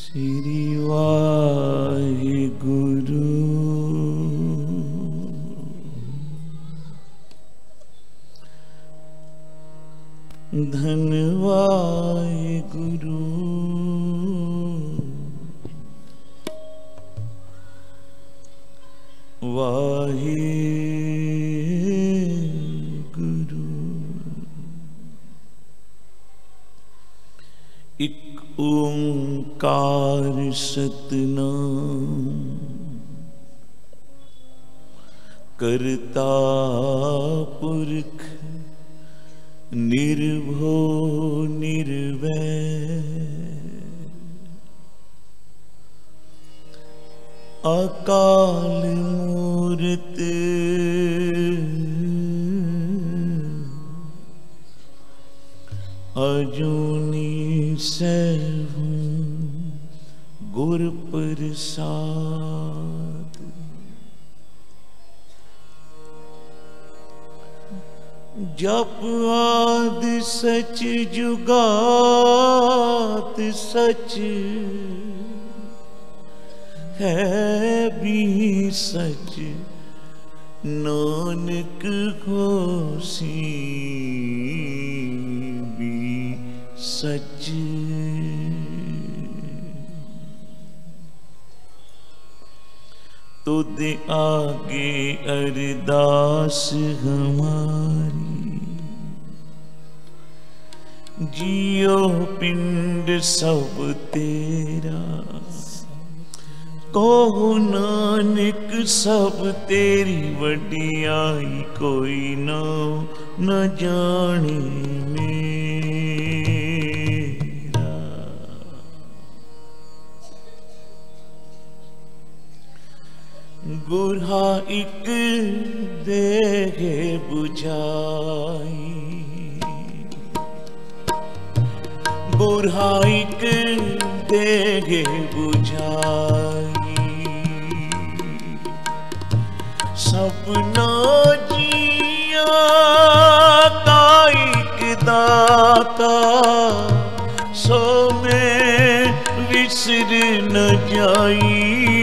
श्री वाहिगुरु। धन वाहिगुरु। वाहिगुरु। एक ओंकार सतनाम करता पुरख निर्भो निर्वैर। अकाल मूरत अजूनी सैभं गुर प्रसाद। जप आद सच जुगात सच है भी सच। नानक होसी भी सच। तुद आगे अरदास हमारी। जियो पिंड सब तेरा। कहो नानक सब तेरी वडियाई। कोई नाम न जाने मेरा। गुरहा एक देगे बुझाई। गुरहा एक देगे बुझाई। सपना जिया का एक दाता। सो में विसर न जाई।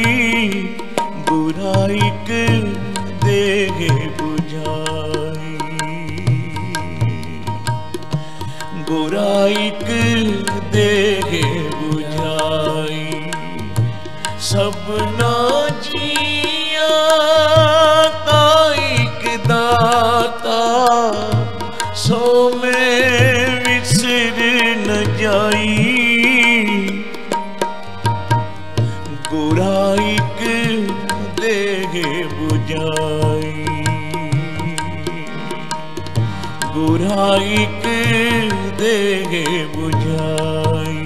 बुराइक देगे बुझाई। बुराइक देगे बुझाई। सबना जिया का एक दाता। सो में विसर न जाई। बुराइक देगे बुझाई। बुराइक देगे बुझाई।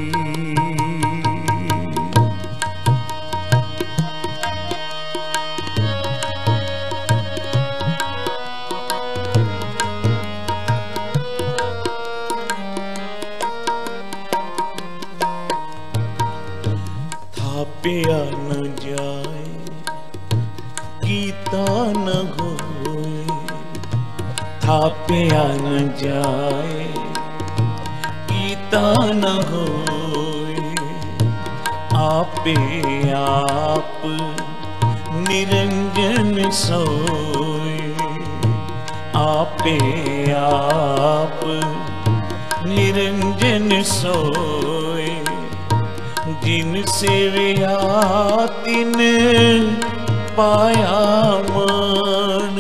थापिया न जाए कीता न होए। थापिया न जाए कीता न होए। आपे आप निरंजन सोए। आपे आप निरंजन सोए। जिन सेविया तिन पाया मान।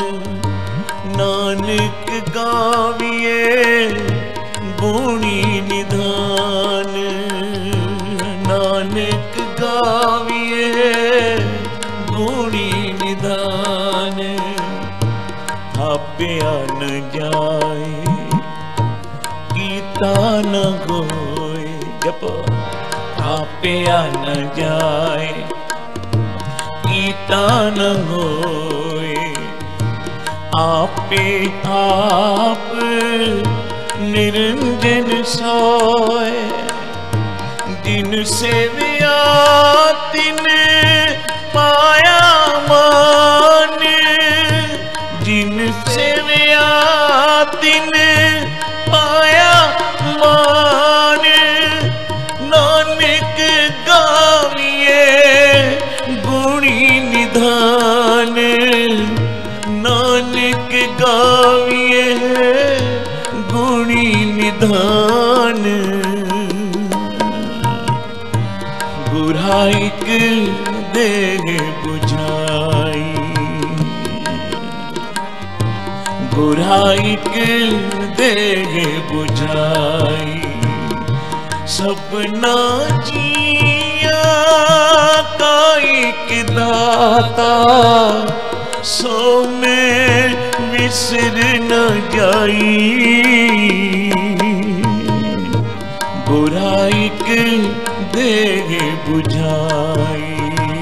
नानक गाविए गुणी निधान। नानक गाविए गुणी निधान। थापिया न जाए कीता न होए। जप थापिया न जाए कीता न होए। आपे आप निरंजन सोए। जिन सेविया तिन पाया मान। जिन सेविया तिन पाया मान। नानक गा बुराई के देह बुझाई, सपना जिया काइक दाता, सो में विसर न जाई। बुराई के देह बुझाई,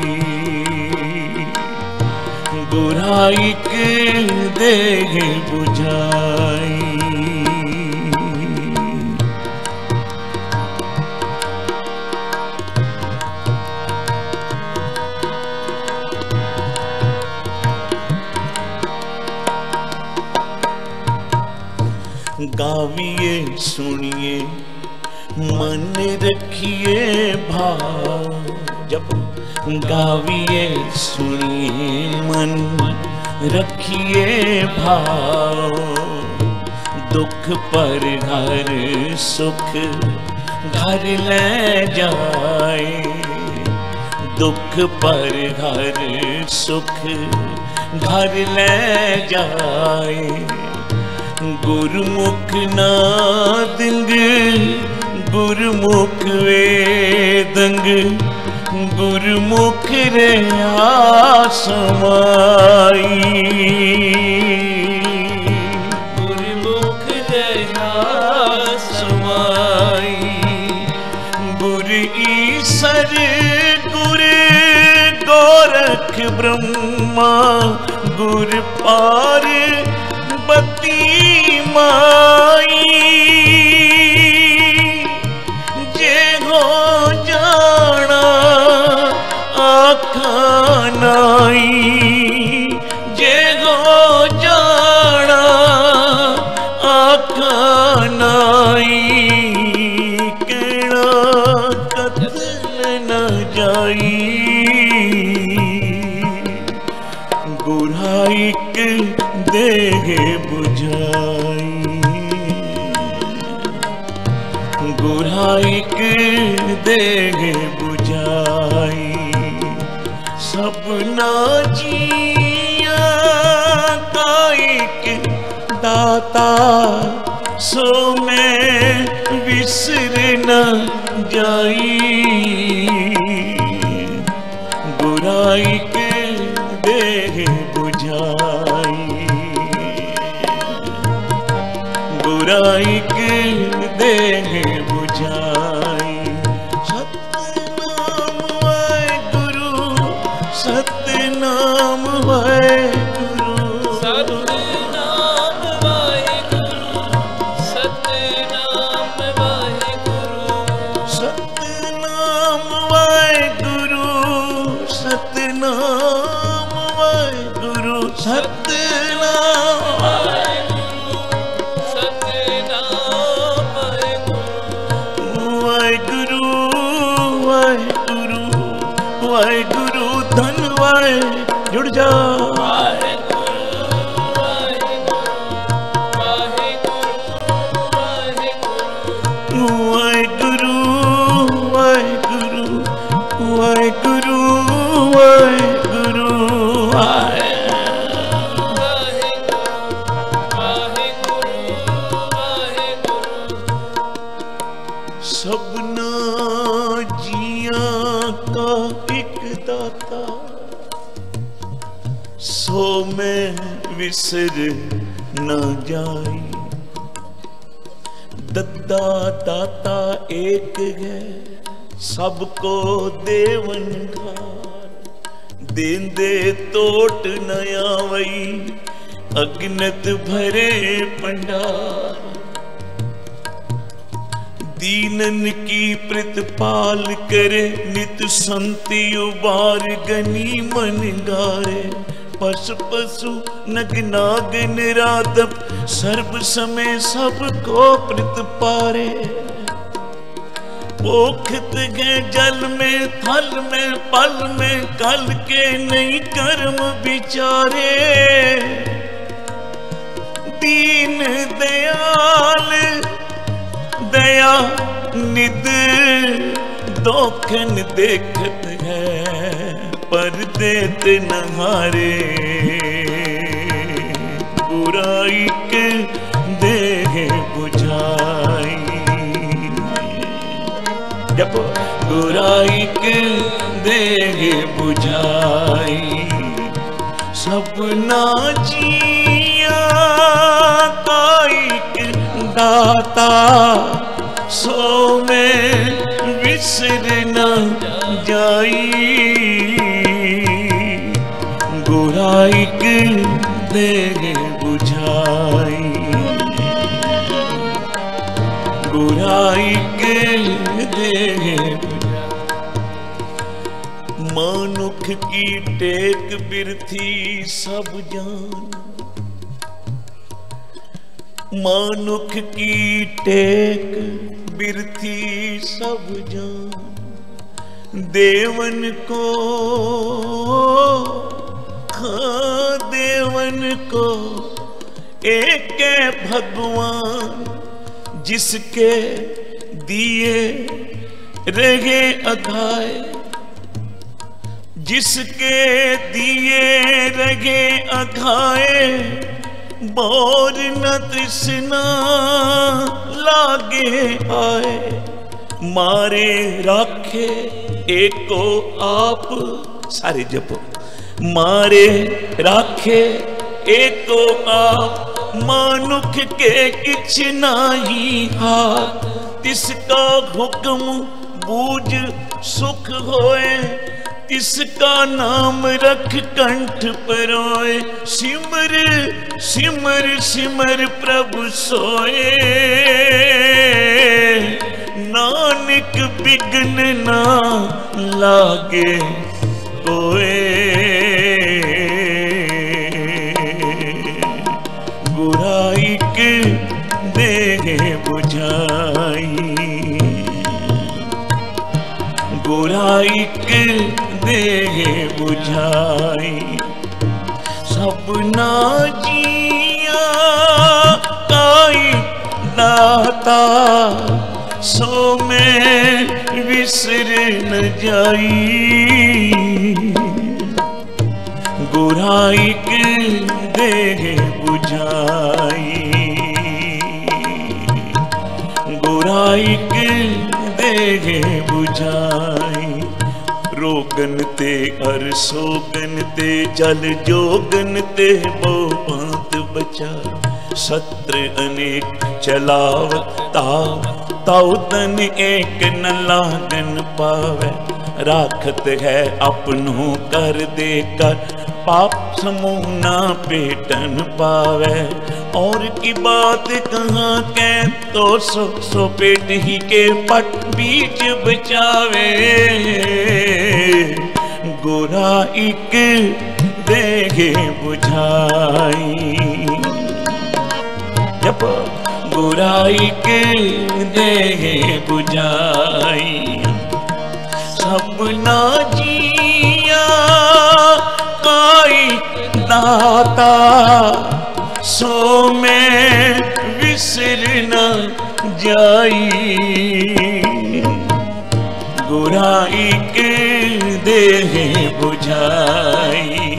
बुराई के देह बुझाई। गाविए सुनिए मन रखिए भाव, जब गाविए सुनिए मन रखिए भाव। दुख पर घर सुख घर ले जाए, दुख पर घर सुख घर ले जाए। गुरुमुख नादंग गुरुमुख वेदंग, गुरुमुख रे आसमाई। गुरुमुख रे आसमाई। गुर ईसर गुर गोरख ब्रह्मा, गुर पार बती माई। जे हो जाना आखा नाई, जे हो जाना आखा नाई। कहना कतल न जाई, बुराई के देह बुझाई, बुराई के देह बुझाई। सपना जिया काइक दाता, सो में विसर न जाई। बुराई के देह बुझाई, बुराई के देह बुझाई। सतनाम वाहेगुरु, सतनाम वाहेगुरु, सतनाम वाहेगुरु, सतनाम वाहेगुरु, सतनाम वाहेगुरु, सतनाम वाहेगुरु, सतनाम वाहेगुरु धन वाहे जुड़ जा। वाहेगुरु वाहेगुरु वाहेगुरु वाहेगुरु सबना जिया का एक दाता, सो में विसर न जाई। दद्दा दाता एक है, सबको देवन घार। देंदे तोट न आवई, अग्नत भरे पंडार। दीनन की प्रतिपाल करे, नित संति उबार गनी मन गारे। पशु पशु नग नाग निरादप, सर्व समय सबको प्रतिपारे। पोखत गए जल में थल में पल में, कल के नहीं कर्म विचारे। दीन दयाल दया निद दोखन देखत है, पर देत नहारे। बुराई गुराई के देगे बुझाई सपना जिया काइक दाता सो में विसर न जाई गुराई के देगे बुझाई गुराई के देगे मनुख की टेक बिरथी सब जान मनुख की टेक बिरथी सब जान देवन को हाँ देवन को एक भगवान जिसके दिए रहे अघाए जिसके दिए रगे अघाए बोर न तृष्णा लागे आए मारे राखे एको आप सारे जपो मारे राखे एको आप मानुख के किछ नाही हाथ तिसका हुक्म बूझ सुख होए तिसका नाम रख कंठ परोए सिमर सिमर सिमर प्रभु सोए नानक बिघ्न ना लागे कोए गुराई के देगे बुझाई गुराई के देगे बुझाई सपना जिया काई दाता सो में विसर न जाई गुराई के देगे बुझाई गुराई के देगे बुझाई रोगन ते अर सोगन ते जल जोगन ते बो पांत बचा सत्र अनेक चलाव ताव तन एक न लागन पावे राखत है अपनों कर दे कर पाप समूह ना पेटन पावे और की बात कहाँ के तो सो पेट ही के पट बीच बचावे गुराई के देगे बुझाई जब गुराई के देगे बुझाई सपना जिया काई दाता सो में विसर न जाई गुराई के देगे बुझाई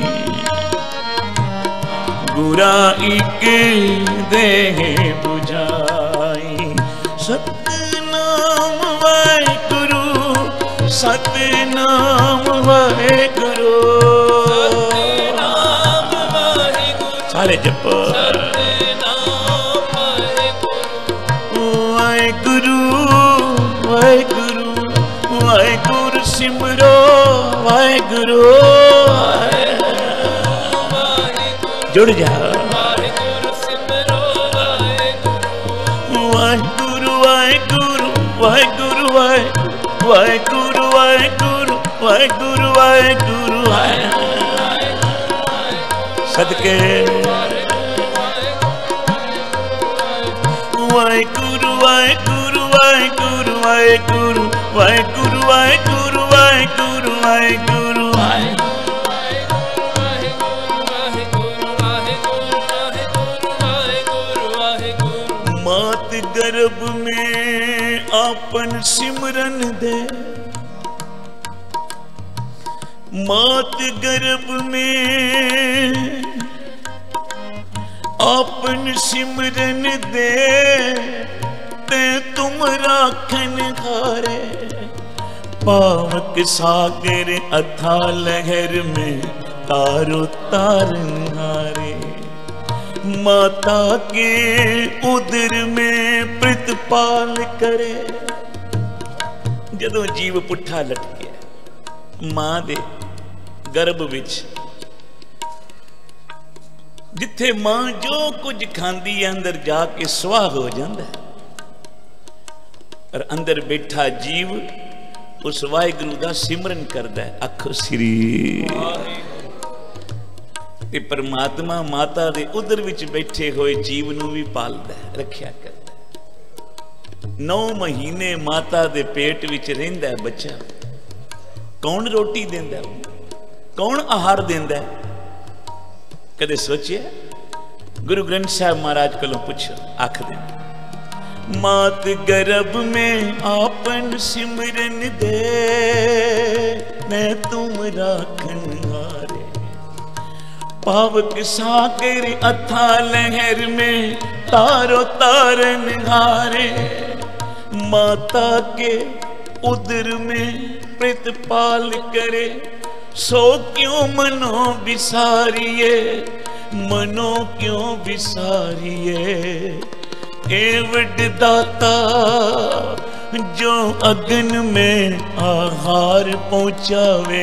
गुराई के देगे बुझाई सतनाम वाहेगुरु सतनाम वाहेगुरु सारे जप वाहेगुरु वाहेगुरु वाहेगुरु सिमरो वाहेगुरु जुड़ जा वाहेगुरु वाहेगुरु वाहेगुरु वाहेगुरु वाहेगुरु वाहेगुरु वाहेगुरु सदके वाहेगुरु वाहेगुरु वाहेगुरु वाहेगुरु वाहेगुरु वाहेगुरु वाहेगुरु वाहेगुरु मात गर्भ में आपन सिमरन दे मात गर्भ में आपन सिमरन दे ते तुम राखन हारे पावक सागर अथा लहर में तारो तारनहारे। माता के उदर में प्रतिपाल करे। जदों जीव पुट्ठा लटके मां दे गर्भ विच, जिथे मां जो कुछ खांदी है अंदर जाके स्वाह हो जाता है, और अंदर बैठा जीव उस वाहिगुरु दा सिमरन करता है। आखो श्री ते परमात्मा माता दे उदर विच बैठे हुए जीव नूं भी पालदा है, रखिया करदा है। 9 महीने माता दे पेट विच रहिंदा है बच्चा। कौन रोटी देंदा है, कौन आहार देंदा है? कदे सोचिए? गुरु ग्रंथ साहब महाराज कोलों पुछो, आख दे मात गर्भ में आपन सिमरन दे, मैं तुम राखन हारे। पावक सागर अथा लहर में तारो तारन हारे। माता के उदर में प्रतिपाल करे, सो क्यों मनो विसारिए, मनो क्यों विसारिए। एवड दाता जो अग्न में आहार पहुंचावे,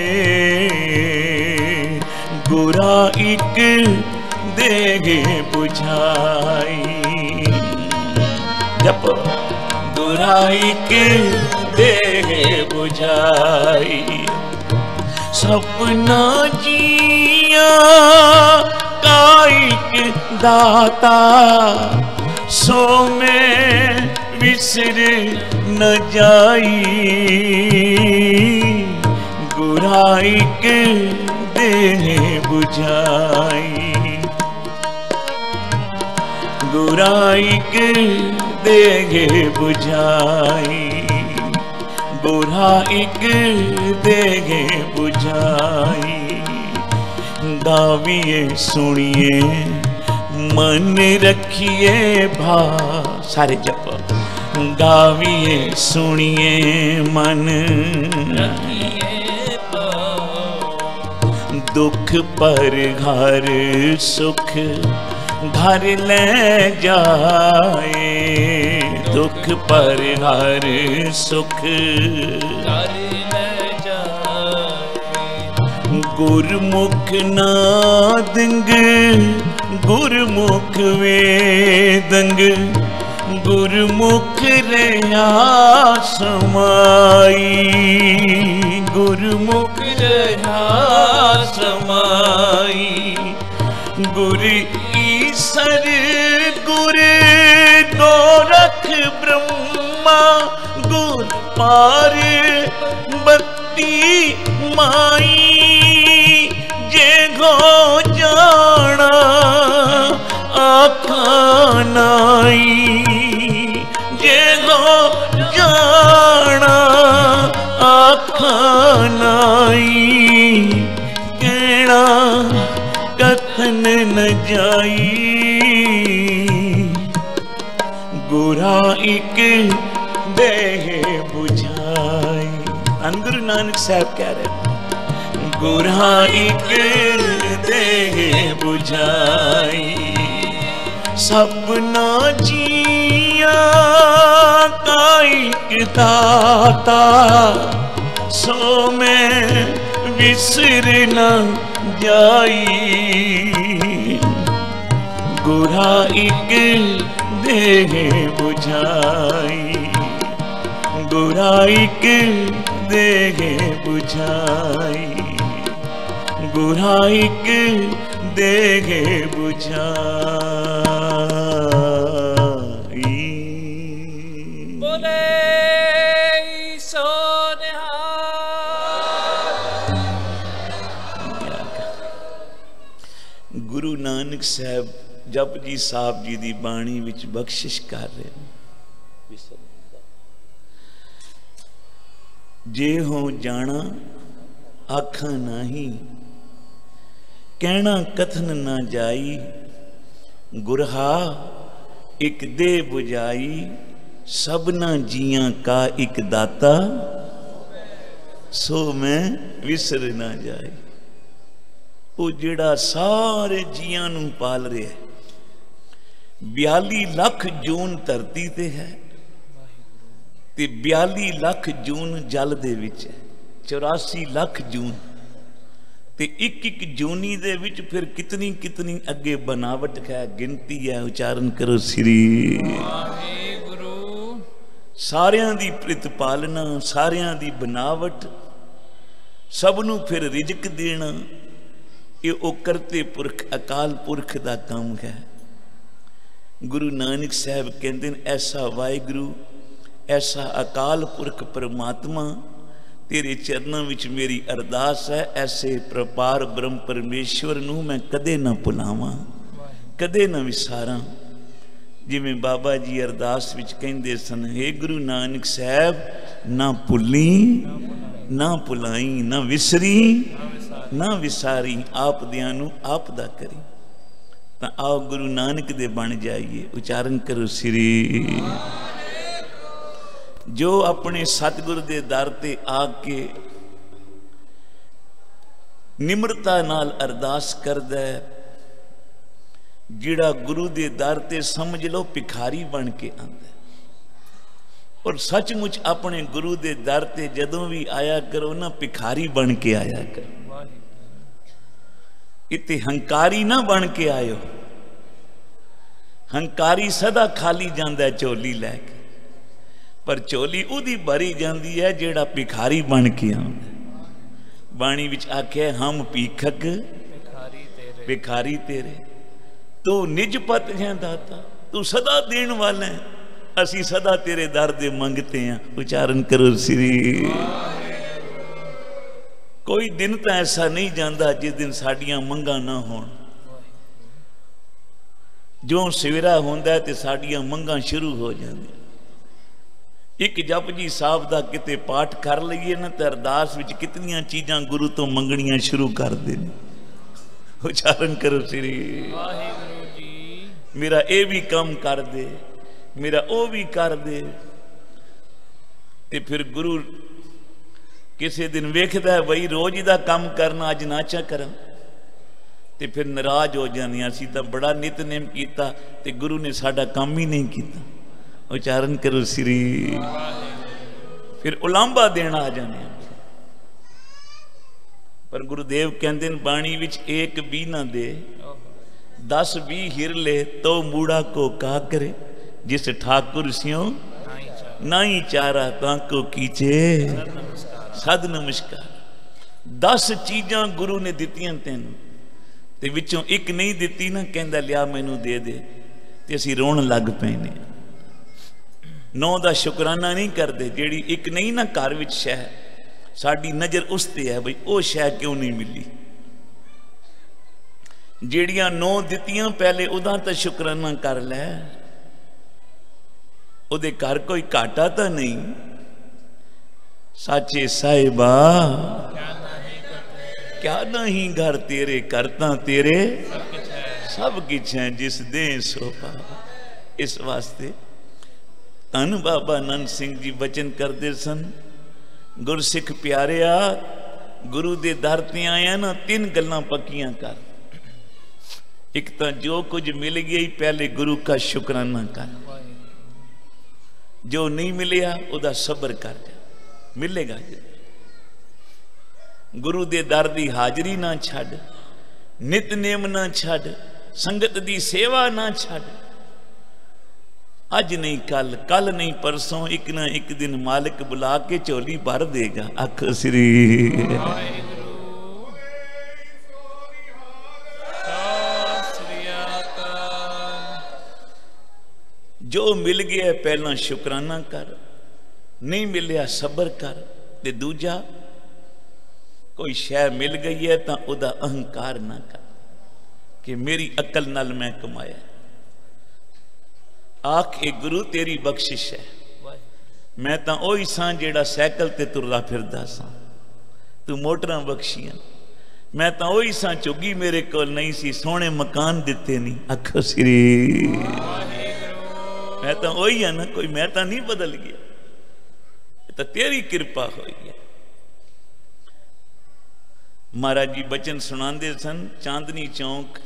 गुरा एक देगे बुझाई। जप गुरा एक देगे बुझाई। सपना जिया काइक दाता, सो में विसर न जाई। गुराइक देह बुझाई, गुराइक देह बुझाई। गुराइक देह बुझाई। गाविए सुनिए मन रखिए भा, सारे जप। गाविए सुनिए मन रखिए भाव। दुख पर घर सुख घर ले जाए। दुख पर घर सुख घर ले जाए। गुरमुख नादंग गुरमुख वेदंग, गुरमुख रहा समाई। गुरमुख रहा समाई। गुर ईसर गुर गोरख ब्रह्मा, गुर पार्वती माई। जे गो जाना आखानाई। जे गो जाना आखानाई। कहना कथन न जाई। गुरा एक देह बुझाई। गुरु नानक साहब कह रहे, गुरा एक देह बुझाई। सपना जिया काइक दाता, सो में विसर न जाई। गुरा एक देह बुझाई। गुरा एक देह बुझाई। गुरा एक देह बुझाई। बोले सोनिहार। गुरु नानक साहब जपजी साहब जी दी बाणी विच बख्शिश कर रहे हैं। जे हो जाना आखा नाही, कहना कथन ना जाई। गुरहा एक दे बुझाई, सबना जियां का एक दाता सो मैं विसर ना जाए। वो जिहड़ा सारे जियां नूं पाल रहा है, 42 लाख जून धरती ते है ते 42 लाख जून जल दे विच है, 84 लाख जून ते एक जूनी दे विच फिर कितनी कितनी अगे बनावट है, गिनती है। उच्चारण करो श्री वाहिगुरु। सारियां दी प्रतिपालना, सारियां दी बनावट, सबनों फिर रिजक देना, ये ओ करते पुरख अकाल पुरख दा काम है। गुरु नानक साहब कहते हैं, ऐसा वाहिगुरु, ऐसा अकाल पुरख परमात्मा, तेरे चरणों विच मेरी अरदास है, ऐसे प्रपार ब्रह्म परमेश्वर नूं मैं कदे ना भुलावां, कदे ना विसारां। जिवें बाबा जी अरदास विच कहंदे सन, हे गुरु नानक साहब, ना भुली ना भुलाई, ना विसरी ना विसारी, आप दियां नूं आप दा करी। तां आओ गुरु नानक दे बन जाइए। उच्चारण करो श्री। जो अपने सतगुरु दे दर ते आके निम्रता नाल अरदास करदा है, जिहड़ा गुरु दे दर ते समझ लो भिखारी बन के आंदा है। और सचमुच अपने गुरु दे दर ते जदों भी आया करो ना, भिखारी बन के आया करो। इत्ते हंकारी ना बन के आयो। हंकारी सदा खाली जांदा झोली लैके, पर झोली उदी भरी जाती है जेड़ा भिखारी बन के आंदा। बाणी विच आख्या, हम भीखक भिखारी तेरे, तू निजपत है दाता, तू सदा देण वाला है, असी सदा तेरे दर दे मंगते हैं। उच्चारण करो श्री। कोई दिन तो ऐसा नहीं जाता जिस दिन साडियां मंगां ना होण। जो सवेरा होंदा ते साडियां मंगां शुरू हो जांदियां। एक जपजी साहब का किते पाठ कर लीए ना, तो अरदास विच कितनियां चीज़ां गुरु तो मंगनियां शुरू कर देने। उच्चारण करो श्री। वाहिगुरु जी। मेरा ये भी काम कर दे, मेरा वो भी कर दे। ते फिर गुरु किसी दिन वेखदा है बई रोज दा काम करना, अज ना चा करा, ते फिर नाराज हो जाने, असीं तां बड़ा नितनेम कीता ते गुरु ने साडा काम ही नहीं किया। उच्चारण करो श्री। फिर उलांबा देना आ जाने। पर गुरुदेव कहते हैं बाणी विच, एक भी ना दे 10 भी हिर ले, तो मूड़ा को का करे, जिस ठाकुर स्यों नाई चारा, ताको कीचे सद नमस्कार। 10 चीज़ां गुरु ने दित्तियां तेन, ते विचों एक नहीं दिती ना, कहंदा लिया मैनू दे दे, ते असीं रोण लग पैने। 9 का शुकराना नहीं करते। जेड़ी एक नहीं ना घर विच शह, साडी नज़र उस ते है बई वो शह क्यों नहीं मिली। जेड़ियां 9 दित्तियां पहले उदा तो शुकराना कर लै, उहदे घर कोई घाटा तो नहीं। साचे साहिबा क्या नहीं घर तेरे, करता तेरे सब किछ है, जिस दे सो पावा। इस वास्ते धन बाबा नंद सिंह जी बचन करते सन, गुरसिख प्यारिया, गुरु दे दर ते आया ना, 3 गल्लां पक्कियां कर। एक तो जो कुछ मिल गया ही पहले गुरु का शुकराना कर, जो नहीं मिलिया उदा सबर कर, मिलेगा। गुरु दे दर दी हाजरी ना छड़, नितनेम ना छड़, संगत दी सेवा ना छड़। अज नहीं कल, कल नहीं परसों, एक ना एक दिन मालिक बुला के झोली भर देगा। आखो श्री। जो मिल गया पहला शुकराना कर, नहीं मिलिया सबर कर। ते दूजा, कोई शय मिल गई है तो उदा अहंकार ना कर कि मेरी अकल नाल मैं कमाया। आख ए गुरु तेरी बख्शिश है, मैं तो ओही सां जेड़ा सैकल ते तुरदा फिरदा सां, तू मोटरां बख्शियां। मैं तो ओही सां चुगी मेरे कोल नहीं सी, सोहणे मकान दिते नहीं। आखो श्री। मैं तो वही है ना, कोई मैं तो नहीं बदल गया, तो तेरी कृपा हुई है। महाराज जी बचन सुनाते सन। चांदनी चौक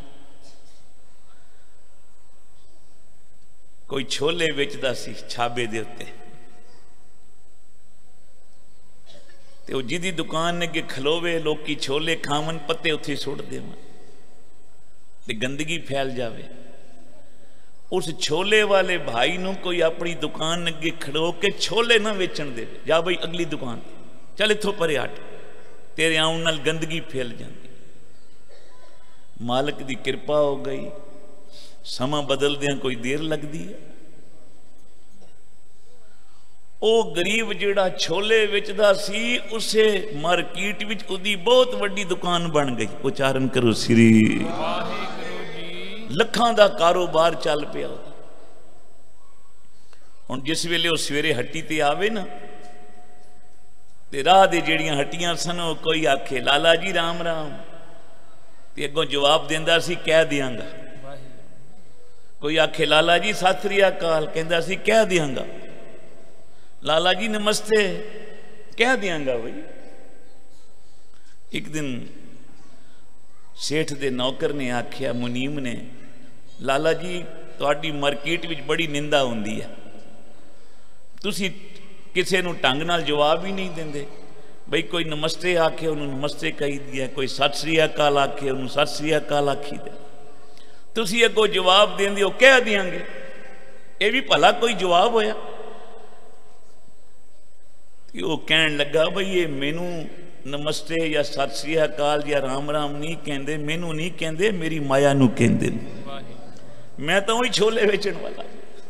कोई छोले बेचता सी छाबे दे उत्ते, ते वो जिदी दुकान अगे खलोवे लोग छोले खावन पत्ते उत्थे सुट देवन ते गंदगी फैल जावे। उस छोले वाले भाई नूं कोई अपनी दुकान अगे खड़ो के छोले ना वेचण दे, जा बई अगली दुकान चल इथों परे हट, तेरे आउण नाल गंदगी फैल जाती। मालिक दी कृपा हो गई, समा बदलदियां कोई देर लगती है। वो गरीब जिहड़ा छोले वेचदा सी उसे मार्केट विच उहदी बहुत वड्डी दुकान बन गई। उच्चारण करो श्री लखां दा कारोबार चल पिया। हुण जिस वेले वो सवेरे हट्टी ते आवे ना ते राह दे जिहड़ियां हट्टियां सन कोई आखे लाला जी राम राम ते अगों जवाब देंदा सी कह दियांगा। कोई आखे लाला जी सत श्री अकाल कहंदा सी कह दियांगा। लाला जी नमस्ते कह दियांगा। भाई एक दिन सेठ दे नौकर ने आख्या मुनीम ने, लाला जी तुहाडी मार्केट विच बड़ी निंदा हुंदी है, तुसी किसी नूं ढंग नाल जवाब ही नहीं देंदे। बई कोई नमस्ते आखे उन्होंने नमस्ते कही दिया, कोई सत श्री अकाल आखे उन्होंने सत श्री अकाल आखी दे। तुसी अगों जवाब देंदे हो कह दियांगे, ये भी भला कोई जवाब होया? वो कहन लगा बई ये मैनू नमस्ते या सत श्री अकाल या राम राम नहीं कहते, मैनू नहीं कहते, मेरी माया नू कहते। मैं तो वही छोले बेचण वाला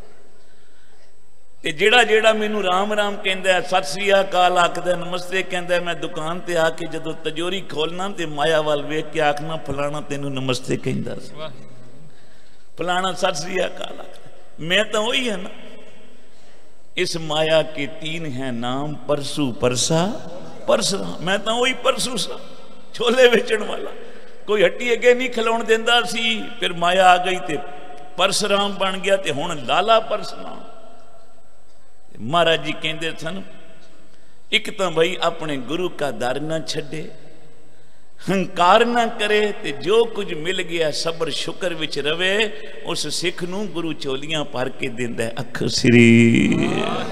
ते जेड़ा जेड़ा मैनू राम राम कहता, सत श्री अकाल आखदा, नमस्ते कहता, मैं दुकान ते आके जदों तजोरी खोलना ते माया वाल वेख के आखना फलाना तेनू नमस्ते कहंदा सी, फलाना सत श्री अकाल आखदा। मैं तो वही है ना। इस माया के तीन हैं नाम, परसू परसा परसराम। मैं तो वही परसू सा छोले बेचण वाला। कोई हट्टी अगे नहीं खलोण देंदा सी, फिर माया आ गई ते परसराम बन गया ते हुण लाला परसराम। महाराज जी कहते सन एक तो भाई अपने गुरु का दर ना छड़े, हंकार ना करे, ते जो कुछ मिल गया सबर शुक्र विच रवे। उस सिख नूं गुरु चोलियां भर के देंदा है। अख श्री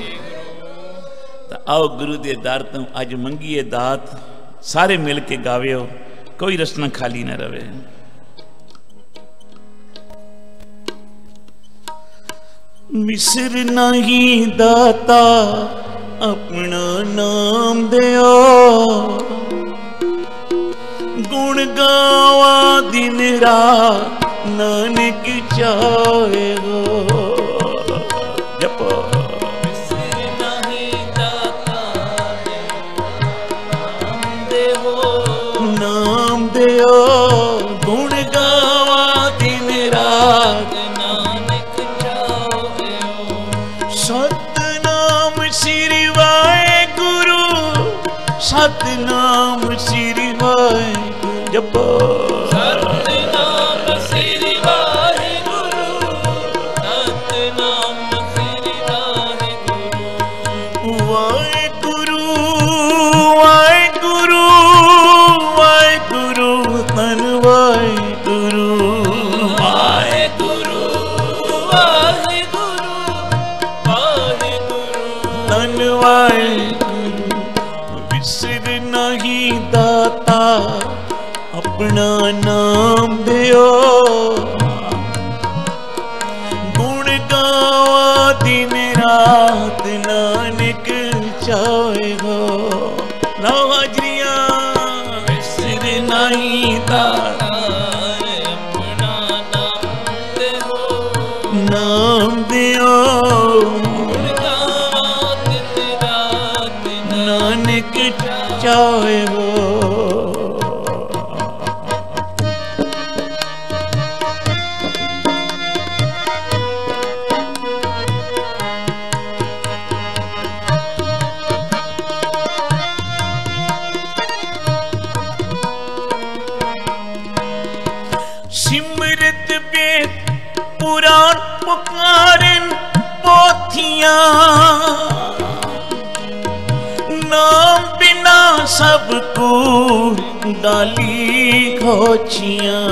आओ गुरु दे दर तो अज मंगीए दात, सारे मिल के गाविओ, कोई रसना खाली ना रवे। मिसर नहीं दाता अपना नाम दियो, गुण गावा दिन रात नानक चाहे हो। जपो नाम दियो, गुण गावा दिन रात नानक चाहे हो। सतनाम श्री वाहेगुरु, सतनाम श्री वाहेगुरु। जपो सतनाम श्री वाहेगुरु, सतनाम श्री वाहेगुरु। वाहेगुरु वाहेगुरु वाहेगुरु धन वाहेगुरु, वाहेगुरु वाहेगुरु वाहेगुरु धन वाहेगुरु। विसर नहीं दाता अपना नाम दियो, गुण गावा दिन रात नानक चाहे हो। लाओ हाजरिया। विसर नहीं दाता अपना नाम दियो, गुण गावा दिन रात नानक चाहे हो। सिमरत बेद पुराण पुकारन पोथियां, नाम बिना सब को ਗਾਲੀ ਖੋਚੀਆਂ।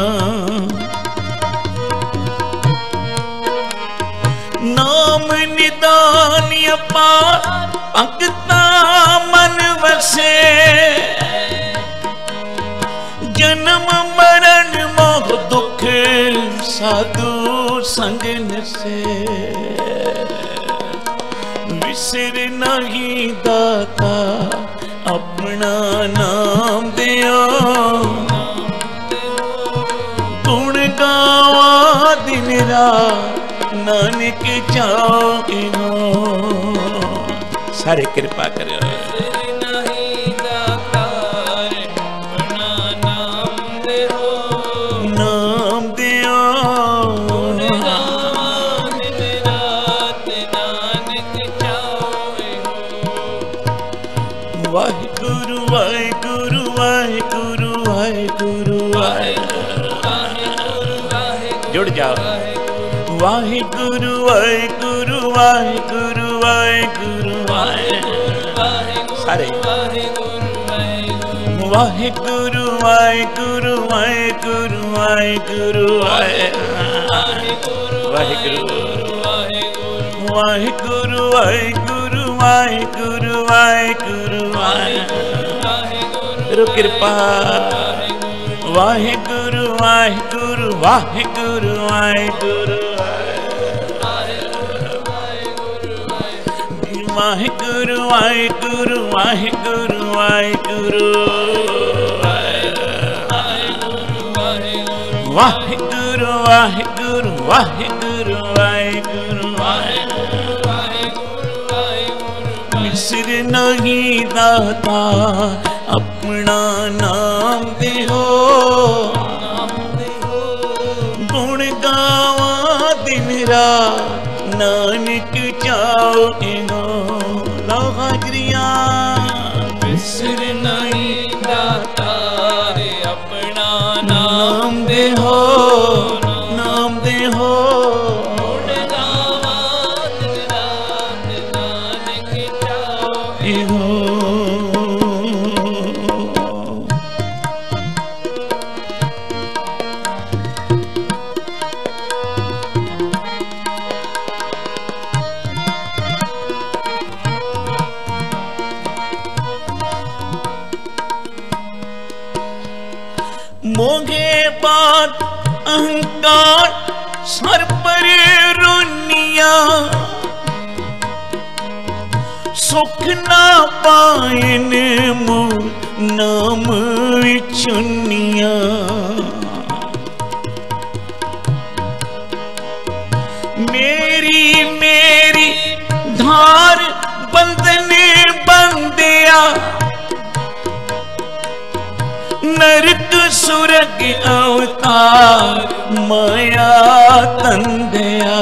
ਨਾਮ ਨਿਦਾਨ ਅਪਾਰ ਭਗਤਾਂ ਮਨ ਵਸੇ, ਜਨਮ ਮਰਨ ਮੋਹ ਦੁਖ ਸਾਧੂ ਸੰਗ ਨਸੇ। ਵਿਸਰ ਨਹੀਂ ਦਾਤਾ ਆਪਣਾ ਨਾਮ ਦਿਓ, ਗੁਣ ਗਾਵਾਂ ਦਿਨ ਰਾਤ ਨਾਨਕ ਚਾਹਿਓ। ਸਾਰੇ ਕਿਰਪਾ ਕਰਿਓ। ਵਾਹਿਗੁਰੂ ਵਾਹਿਗੁਰੂ ਵਾਹਿਗੁਰੂ ਵਾਹਿਗੁਰੂ ਵਾਹਿਗੁਰੂ, ਜੁੜ ਜਾਓ। ਵਾਹਿਗੁਰੂ ਵਾਹਿਗੁਰੂ ਵਾਹਿਗੁਰੂ ਵਾਹਿਗੁਰੂ ਵਾਹਿਗੁਰੂ, ਸਾਰੇ ਵਾਹਿਗੁਰੂ ਵਾਹਿਗੁਰੂ ਵਾਹਿਗੁਰੂ ਵਾਹਿਗੁਰੂ ਵਾਹਿਗੁਰੂ ਵਾਹਿਗੁਰੂ ਵਾਹਿਗੁਰੂ ਵਾਹਿਗੁਰੂ ਵਾਹਿਗੁਰੂ ਵਾਹਿਗੁਰੂ, ਕਿਰਪਾ। ਵਾਹਿਗੁਰੂ ਵਾਹਿਗੁਰੂ ਵਾਹਿਗੁਰੂ ਵਾਹਿਗੁਰੂ ਵਾਹਿਗੁਰੂ ਵਾਹਿਗੁਰੂ ਵਾਹਿਗੁਰੂ ਵਾਹਿਗੁਰੂ ਵਾਹਿਗੁਰੂ ਵਾਹਿਗੁਰੂ ਵਾਹਿਗੁਰੂ ਵਾਹਿਗੁਰੂ ਵਾਹਿਗੁਰੂ। ਵਿਸਰ ਨਹੀਂ ਦਾਤਾ ਆਪਣਾ ਨਾਮ ਦਿਓ, ਗੁਣ ਗਾਵਾਂ ਦਿਨ ਰਾਤ ਨਾਨਕ ਚਾਹਿਓ। ਲਓ ਹਾਜ਼ਰੀਆਂ। ਵਿਸਰ ਨਹੀਂ ਦਾਤਾ ਆਪਣਾ ਨਾਮ ਦਿਓ, ਨਾਮ ਦਿਓ, ਗੁਣ ਗਾਵਾਂ ਦਿਨ ਰਾਤ ਨਾਨਕ ਚਾਹਿਓ। मोहे बात अहंकार सर पर रुनिया, सुख ना पाइन मुँह नाम विचुनिया। मेरी मेरी धार बंधन बंदिया, नरक सुरग अवतार माया तंदया।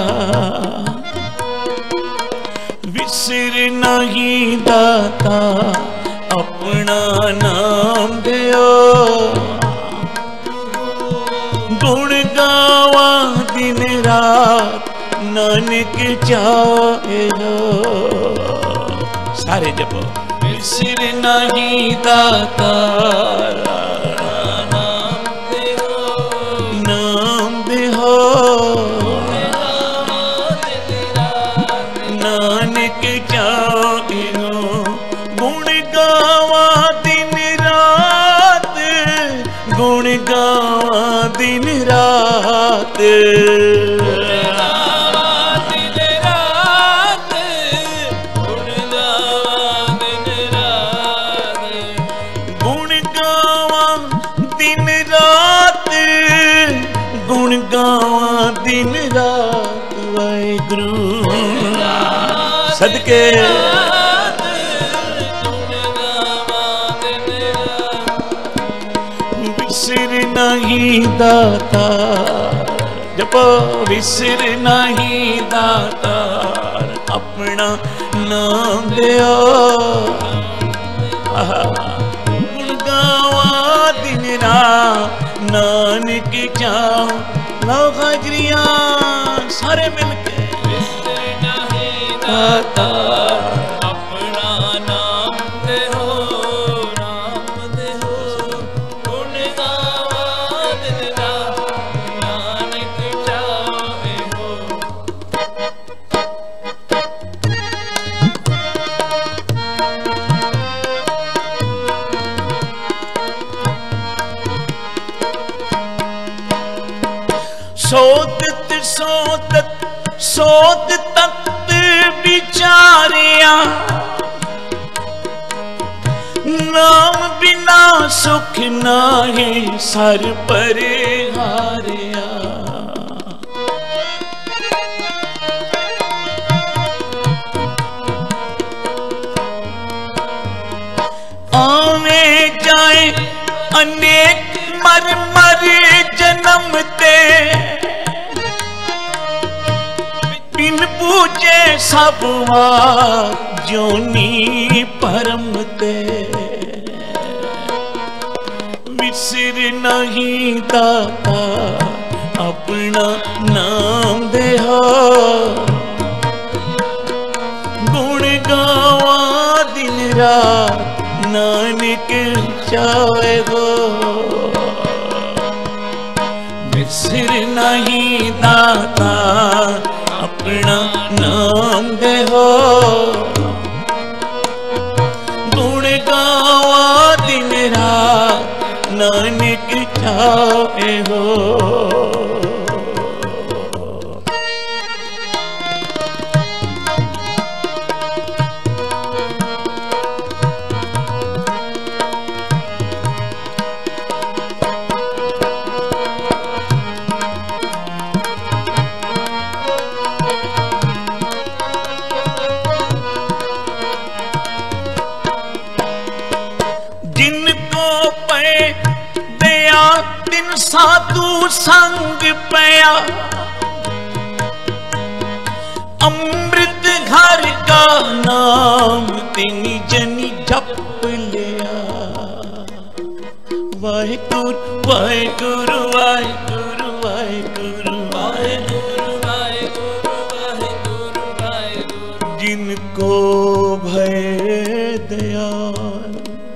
विसर नहीं दाता अपना नाम दियो, गुण गावा दिन रात नानक चाहियो। सारे जपो। विसर नहीं दाता नानक चाहियो। गुण गावा दिन रात, गुण गावा दिन रात, गुण गावा दिन रात, गुण गावा दिन रात। वाहिगुरू सदके विसर नहीं दाता। जपो। विसर नहीं दाता अपना नाम दियो, गुण गावा दिन रात नानक चाहो। लो हाजरियां सारे मिलके। दाता अपना नाम देहो, नाम देहो, सोदत सोदत सोद तख्त बिचारिया नाम बिना सुख नाहे सर पर हारिया आवे जाए अनेक मर मर जन्मते बिन पूजे सब जोनी परमते विसर नहीं दाता अपना नाम देहा गुण गावा दिन रात नानक चाहे गो विसर नहीं दाता अपना नाम देहो गुण गावा दिन रात नानक चाहे हो साधु संग पया अमृत घर का नाम तीन जनी जप लिया वाहेगुरु वाहेगुरु वाहेगुरु वाहेगुरु वाहेगुरु वाहेगुरु वाहेगुरु जिनको भय दयाल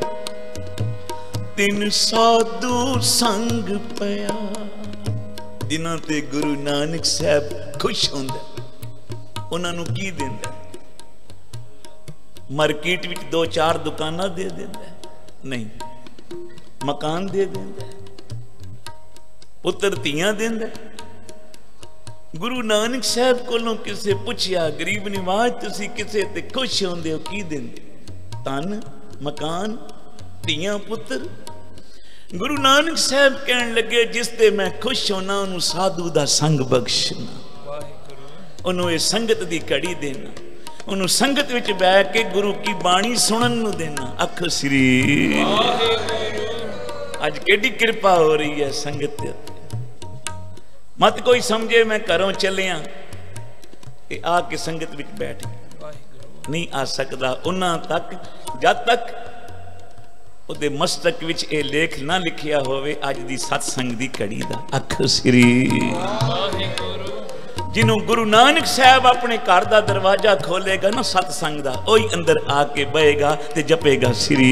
तिन साधु संग पया जिन्हां ते गुरु नानक साहब खुश होंदा उन्हां नूं की दिंदा मार्केट विच 2-4 दुकानां दे दिंदा नहीं मकान दे दिंदा पुत्र धीआं दिंदा गुरु नानक साहब कोलों किसे पुछया गरीब निवाज तुसी किसे ते खुश होंदे हो की दिंदे धन मकान धीआं पुत्र गुरु नानक साहब कहन लगे जिस ते मैं खुश होना उन्होंने साधु दा संग बख्शना उन्होंने संगत दी कड़ी देना उन्होंने संगत विच बैठ के गुरु की बाणी सुनन नूं देना अख श्री अज केडी कृपा हो रही है संगत मत कोई समझे मैं घरों चलिया आके संगत विच बैठ नहीं आ सकता उन्हां तक जद तक उदे मस्तक विच ए लेख ना लिखिया होवे अज दी सत्संग दी कड़ी दा अख श्री जिन्हों गुरु नानक साहब अपने घर दा दरवाजा खोलेगा ना सत्संग दा ओही अंदर आके बहेगा ते जपेगा श्री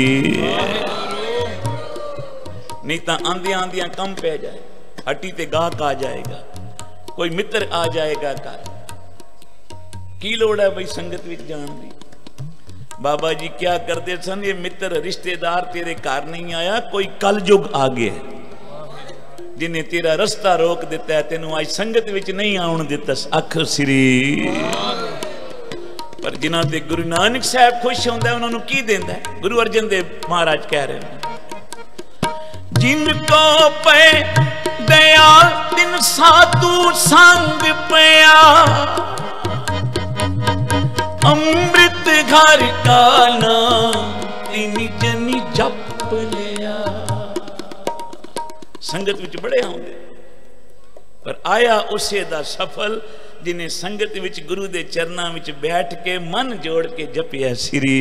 नहीं तो आंदियां आंदियां कम पै जाए हट्टी ते गाहक आ जाएगा कोई मित्र आ जाएगा घर की लोड़ है भाई संगत विच जान दी बाबा जी क्या करते सन ये मित्र रिश्तेदार तेरे घर नहीं आया कोई कल युग आ गया जिन्हें तेरा रास्ता रोक दिता है तेनू आज संगत विच नहीं आउण दिता अख श्री पर जिन्हां ते गुरु नानक साहब खुश होंदा है उन्होंने की देंदा है गुरु अर्जन देव महाराज कह रहे हैं जिनको पे दया तिन साधु संग पया अमृत घर का नाम तीन जनी जप लिया संगत विच बड़े आउंदे पर आया उसे दा सफल जिन्हें संगत विच गुरु दे चरनां विच बैठ के मन जोड़ के जपिया श्री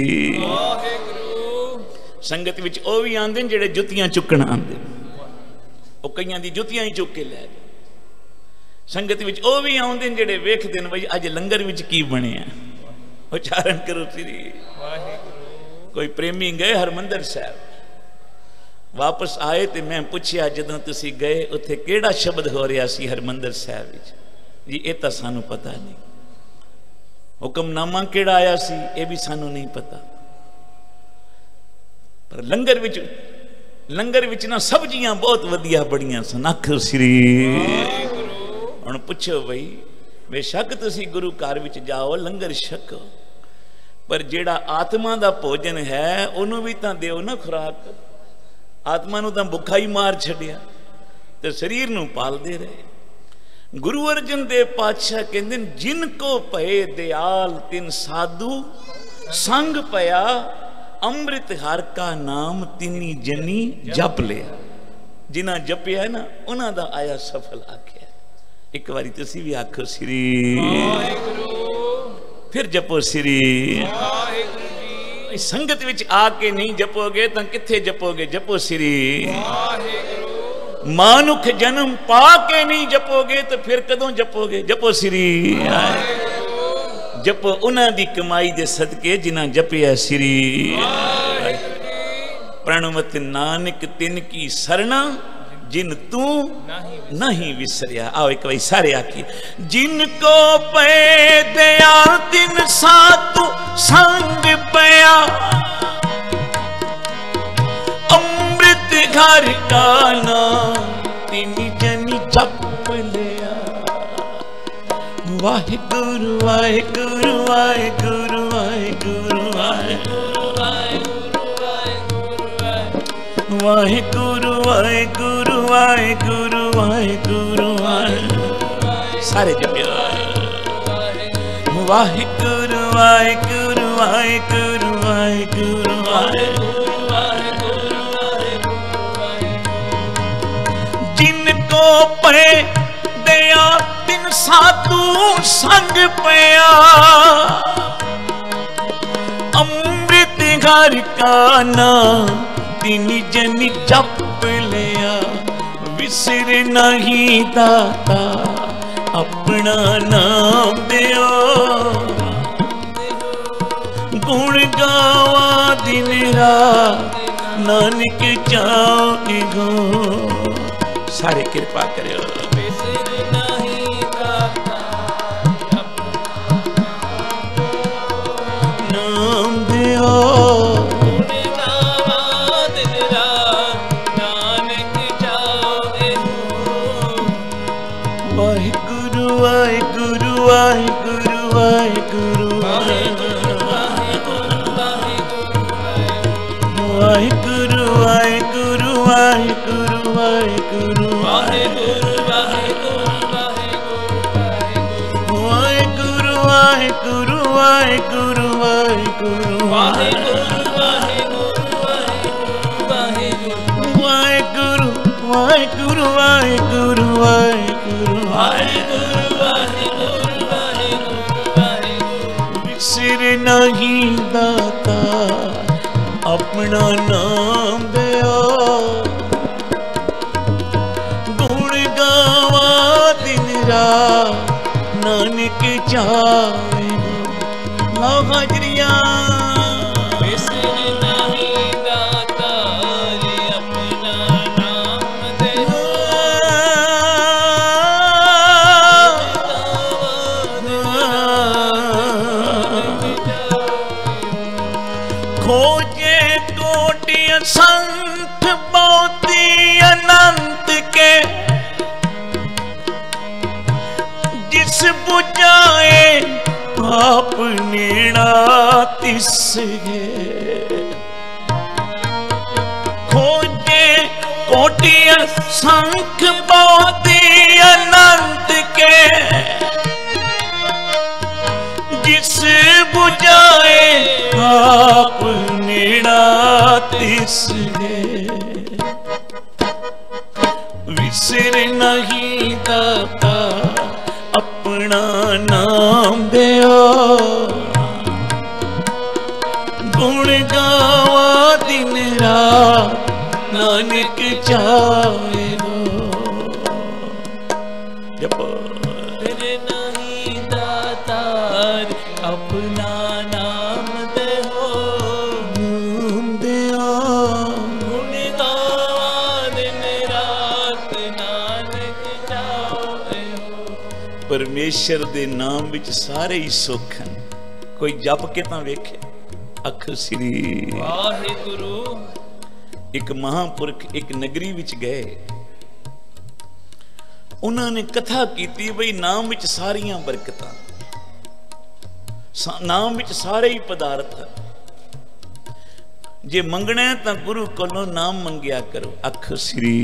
संगत विच ओ भी आंदे जेड़े जुत्तियां चुकण आंदे ओ कईयां दी जुत्तियां ही चुक के लै संगत विच ओ भी आउंदे जेड़े वेखदे ने बई अज लंगर विच की बणिया उच्चारण करो श्री कोई प्रेमी गए हरमंदर साहब वापस आए तो मैं पूछया जदों तुसी गए उत्थे केड़ा शब्द हो रहा सी हरमंदर साहब विच जी ये तो सानू पता नहीं हुक्मनामा केड़ा आया सी ये भी सानू नहीं पता पर लंगर विच ना सब्जियां बहुत वधिया बड़ियां सन अख श्री ਪੁੱਛੋ ਬਈ, ਬੇਸ਼ੱਕ ਤੁਸੀਂ ਗੁਰੂ ਘਰ ਵਿੱਚ ਜਾਓ, ਲੰਗਰ ਛਕੋ, ਪਰ ਜਿਹੜਾ ਆਤਮਾ ਦਾ ਭੋਜਨ ਹੈ ਉਹਨੂੰ ਵੀ ਤਾਂ ਦਿਓ ਨਾ ਖੁਰਾਕ। ਆਤਮਾ ਨੂੰ ਤਾਂ ਭੁੱਖਾ ਹੀ ਮਾਰ ਛੱਡਿਆ ਤੇ ਸਰੀਰ ਨੂੰ ਪਾਲਦੇ ਰਹੇ। ਗੁਰੂ ਅਰਜਨ ਦੇਵ ਪਾਤਸ਼ਾਹ ਕਹਿੰਦੇ ਨੇ, ਜਿਨ ਕੋ ਭਏ ਦਿਆਲ ਤਿਨ ਸਾਧੂ ਸੰਗ ਪਿਆ, ਅੰਮ੍ਰਿਤ ਹਰ ਕਾ ਨਾਮ ਤਿਨੀ ਜਨੀ ਜਪ ਲਿਆ। ਜਿਨ੍ਹਾਂ ਜਪਿਆ ਨਾ ਉਹਨਾਂ ਦਾ ਆਇਆ ਸਫਲ ਆਖਿਆ। ਇੱਕ ਵਾਰੀ ਤੁਸੀਂ ਵੀ ਆਖੋ ਸ੍ਰੀ ਵਾਹਿਗੁਰੂ, ਫਿਰ ਜਪੋ ਸ੍ਰੀ ਵਾਹਿਗੁਰੂ ਜੀ। ਸੰਗਤ ਵਿੱਚ ਆ ਕੇ ਨਹੀਂ ਜਪੋਗੇ ਤਾਂ ਕਿੱਥੇ ਜਪੋਗੇ? ਜਪੋ ਸ੍ਰੀ ਵਾਹਿਗੁਰੂ। ਮਾਨੁਖ ਜਨਮ ਪਾ ਕੇ ਨਹੀਂ ਜਪੋਗੇ ਤਾਂ ਫਿਰ ਕਦੋਂ ਜਪੋਗੇ? ਜਪੋ ਸ੍ਰੀ ਵਾਹਿਗੁਰੂ। ਜਪੋ ਉਹਨਾਂ ਦੀ ਕਮਾਈ ਦੇ ਸਦਕੇ ਜਿਨ੍ਹਾਂ ਜਪਿਆ ਸ੍ਰੀ ਵਾਹਿਗੁਰੂ। ਪ੍ਰਣਵਤ ਨਾਨਕ ਤਿਨ ਕੀ ਸਰਣਾ, ਜਿਨ ਤੂੰ ਨਹੀਂ ਵਿਸਰਿਆ। आओ एक बार सारे आखिए, जिनको पे दया तिन साधु संग पया, अमृत घर का नाम तिन जनी जप लिया। वाहिगुरु वाहिगुरु वाहिगुरु वाहिगुरु वाहिगुरु वाहिगुरु वाहिगुरु वाहिगुरु वाहिगुरु, सारे जपियो वाहिगुरु वाहिगुरु वाहिगुरु वाहिगुरु वाहिगुरु। जिनको पे दया तिन साधु संग पया, अमृत घर का नाम तिन जनी जप लिया। विसर नहीं दाता अपना नाम दियो, गुण गावा दिन रात नानक चाहे गो। सारे कृपा करो। नाम दियो, वाहिगुरु वाहिगुरु वाहिगुरु वाहिगुरु वाहिगुरु वाहिगुरु वाहिगुरु वाहिगुरु वाहिगुरु वाहिगुरु वाहिगुरु वाहिगुरु वाहिगुरु वाहिगुरु विसर नहीं दाता अपना नाम दियो, गुण गावा दिन रात नानक चाहे गो। लाओ हाजरिया। विसर नहीं दाता अपना नाम दियो, खोजे कोटि असंख्य मोती अनंत के, जिस बुझाए आप नीड़ा तिसगे। खोजे कोटि असंख्य मोती अनंत के, जिस बुझाए आप नीड़ा तिसगे। विसर नहीं दाता अपना नाम दियो, गुण गावा दिन रात नानक चाहे गो। जपो नहीं दातार अपना नाम देहो, नाम दियो, गुण गावा दिन रात नानक चाहे गो। परमेश्वर दे नाम विच सारे ही सुख हैं। कोई जप के तां वेखे। अख श्री वाहिगुरु। एक महापुरख एक नगरी विच गए। उन्होंने कथा की बई नाम विच सारियां बरकतां, नाम विच सारे ही पदार्थ हैं। जे मंगना है तो गुरु कोलों नाम मंगिया करो। अख श्री।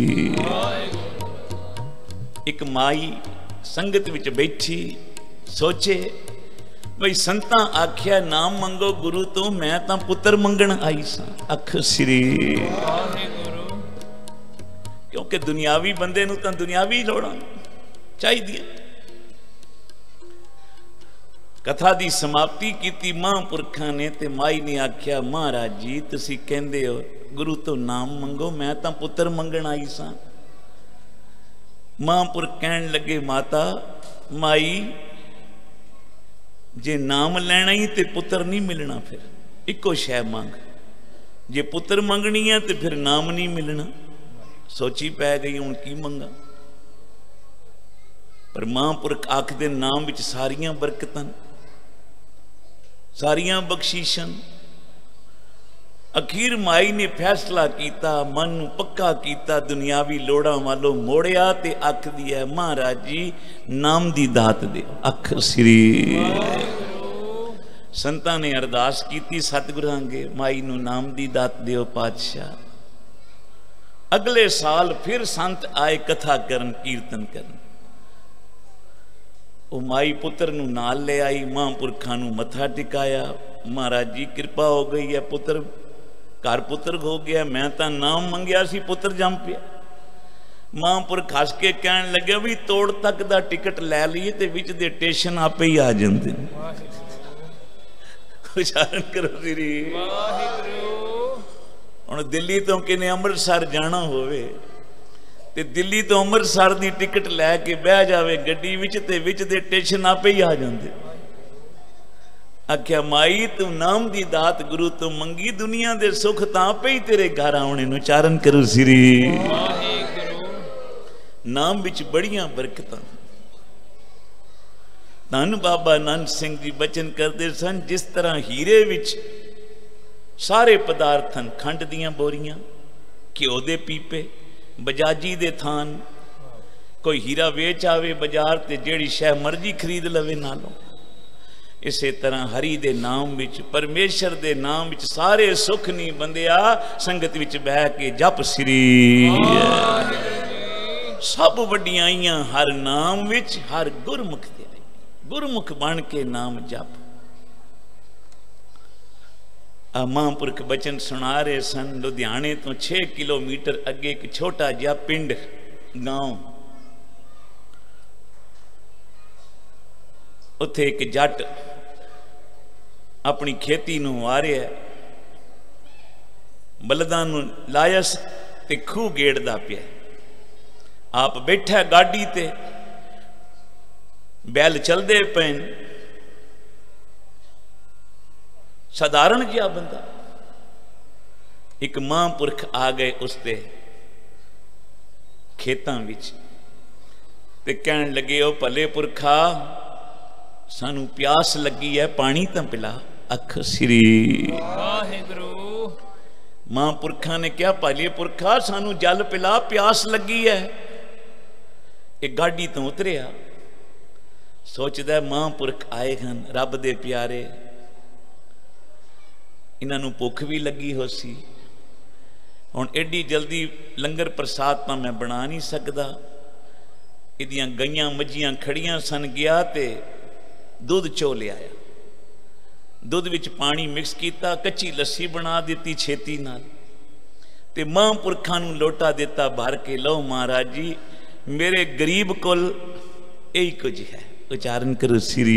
एक माई संगत विच बैठी सोचे बई संतां आख्या नाम मंगो गुरु तो, मैं तो पुत्र मंगण आई सा। अख श्री। क्योंकि दुनियावी बंदे नूं तां दुनियावी लोड़ां चाहिए। कथा दी समाप्ति की महापुरखां ने ते माई ने आख्या महाराज जी तुसीं कहंदे हो गुरु तो नाम मंगो, मैं तां पुत्र मंगण आई सा। महापुरख कहण लगे माता माई जे नाम लैना ही ते पुत्र नहीं मिलना, फिर इको शै मंग। जे पुत्र मंगनी है तो फिर नाम नहीं मिलना। सोची पै गई हुण की मंगा। पर महापुरख आखदे नाम विच सारियां बरकतां, सारियां बख्शीशां। अखीर माई ने फैसला किया, मन नूं पक्का किया, दुनियावी लोड़ां वालों मोड़िया ते आखदी है महाराज जी नाम दी दात दे। अख श्री। संतां ने अरदास की सतगुरां अगे माई नूं नाम दी दात दिओ पातशाह। अगले साल फिर संत आए कथा करन कीर्तन करन। वो माई पुत्र नूं नाल ले आई, महापुरखां नूं मत्था टिकाया। महाराज जी कृपा हो गई है, पुत्र घर पुत्र हो गया, मैं तो नाम मंगया सी पुत्र जम पिया। महापुरख हस के कहन लगे भी तोड़ तक दा टिकट लै लीए ते विच दे स्टेशन आपे ही आ जांदे। उच्चारण करो श्री वाहिगुरू। हुण दिल्ली तो किने अमृतसर जाना होवे ते दिल्ली तो अमृतसर दी टिकट लैके बह जावे गड्डी विच ते विच दे स्टेशन आपे ही आ जांदे। आख्या माई तू नाम दी दात गुरु तो मंगी, दुनिया दे सुख तां आपे ही तेरे घर आउणे नूं। उच्चारण करो श्री वाहिगुरू। नाम विच बड़ियां बरकतां। धन बाबा नानक सिंह जी बचन करते सन, जिस तरह हीरे विच सारे पदार्थ हैं, खंड दियां बोरियां, घ्यो दे पीपे, बजाजी दे थान। कोई हीरा वेच आवे बाजार ते जेड़ी शै मर्जी खरीद लवे नालों। इसे तरह हरि दे नाम विच, परमेश्वर दे नाम विच सारे सुख नहीं बंदिया। संगत विच बह के जप श्री। सब वड्डियाइयां हर नाम विच, हर गुरमुख दे। गुरमुख बन के नाम जप। महापुरख बचन सुना रहे सन। लुधियाने तो 6 किलोमीटर अगे एक छोटा जिहा पिंड गांव, उत्थे एक जट अपनी खेती नूं वारिया, बलदां नूं लायस ते खूह गेड़दा पिया। आप बैठा गाड़ी ते, बैल चलदे पे। साधारण जिहा बंदा। एक महापुरख आ गए उसते खेतां विच ते कहण लगे ओ भले पुरखा सानू प्यास लगी है, पानी तां पिला। अख श्री वाहिगुरू। महापुरखा ने कहा भले पुरखा सानू जल पिला, प्यास लगी है। एक गाड़ी तो उतरिया, सोचदा महापुरख आए हैं रब दे प्यारे, इन्हों भुख भी लगी हो सी। हुण एडी जल्दी लंगर प्रसाद तो मैं बना नहीं सकता। इदियां गईयां मझियां खड़ियां सन। गया ते दुध चो लिया, दुध विच पानी मिक्स किया, कच्ची लस्सी बना दी छेती नाल ते महापुरखां नूं लोटा दिता भर के, लो महाराज जी मेरे गरीब कोल यही कुछ है। उच्चारण करो श्री।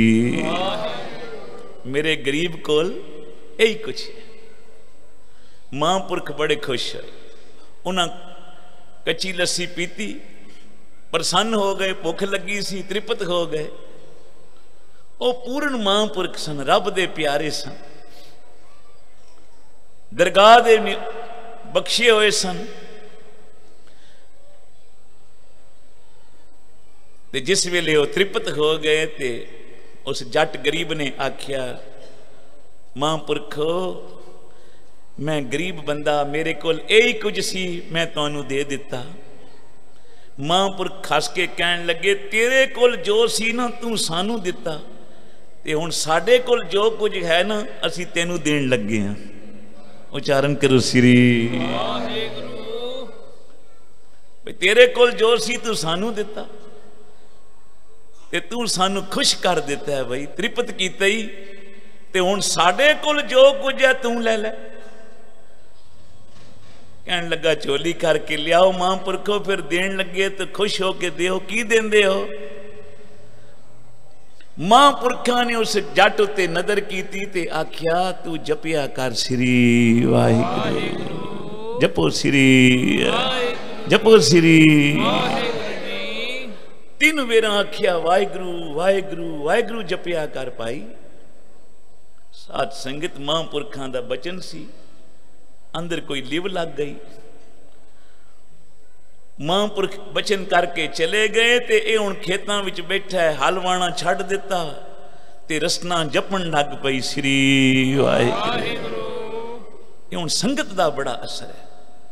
मेरे गरीब कोल यही कुछ है। महापुरख बड़े खुश है। उन्हें कच्ची लस्सी पीती, प्रसन्न हो गए, भुख लगी सी, तृप्त हो गए। वो पूर्ण महापुरख सन, रब दे प्यारे सन, दरगाह दे बख्शे हुए सन। ते जिस वेले वो तृप्त हो गए ते उस जट गरीब ने आख्या महापुरखो मैं गरीब बंदा, मेरे कोल यही कुछ सी, मैं तुहानू दे दिता। महापुरख खस के कहन लगे, तेरे कोल जो सी ना तू सानू दिता, ते हुण साडे कोल जो कुछ है ना असी तेनू देण लगे हां। उच्चारण करो श्री वाहिगुरू। तेरे कोल जो सी तू सानू दिता ते तू सानू खुश कर दिता है बई, तृप्त कीता ही, ते हुण साडे कोल जो कुछ है तू ले ले। कहन लगा झोली करके लियाओ महापुरखो, फिर देन लगे तो खुश होके देओ। की देंदे हो? महापुरखा ने उस जट उत्ते नजर की ते आख्या, तू जपिया कर श्री वाहिगुरू, जपो श्री जपो श्री। तीन बेरा आख्या वाहिगुरू वाहिगुरू वाहिगुरू जपिया कर पाई। साध संगत महापुरखा दा बचन सी, अंदर कोई लिव लग गई। महापुरख बचन करके चले गए ते ये हुण खेतां विच बैठा है, हल वाणा छड्ड दिता ते रसना जपण लग पई श्री वाहिगुरू। ये हुण संगत दा बड़ा असर है।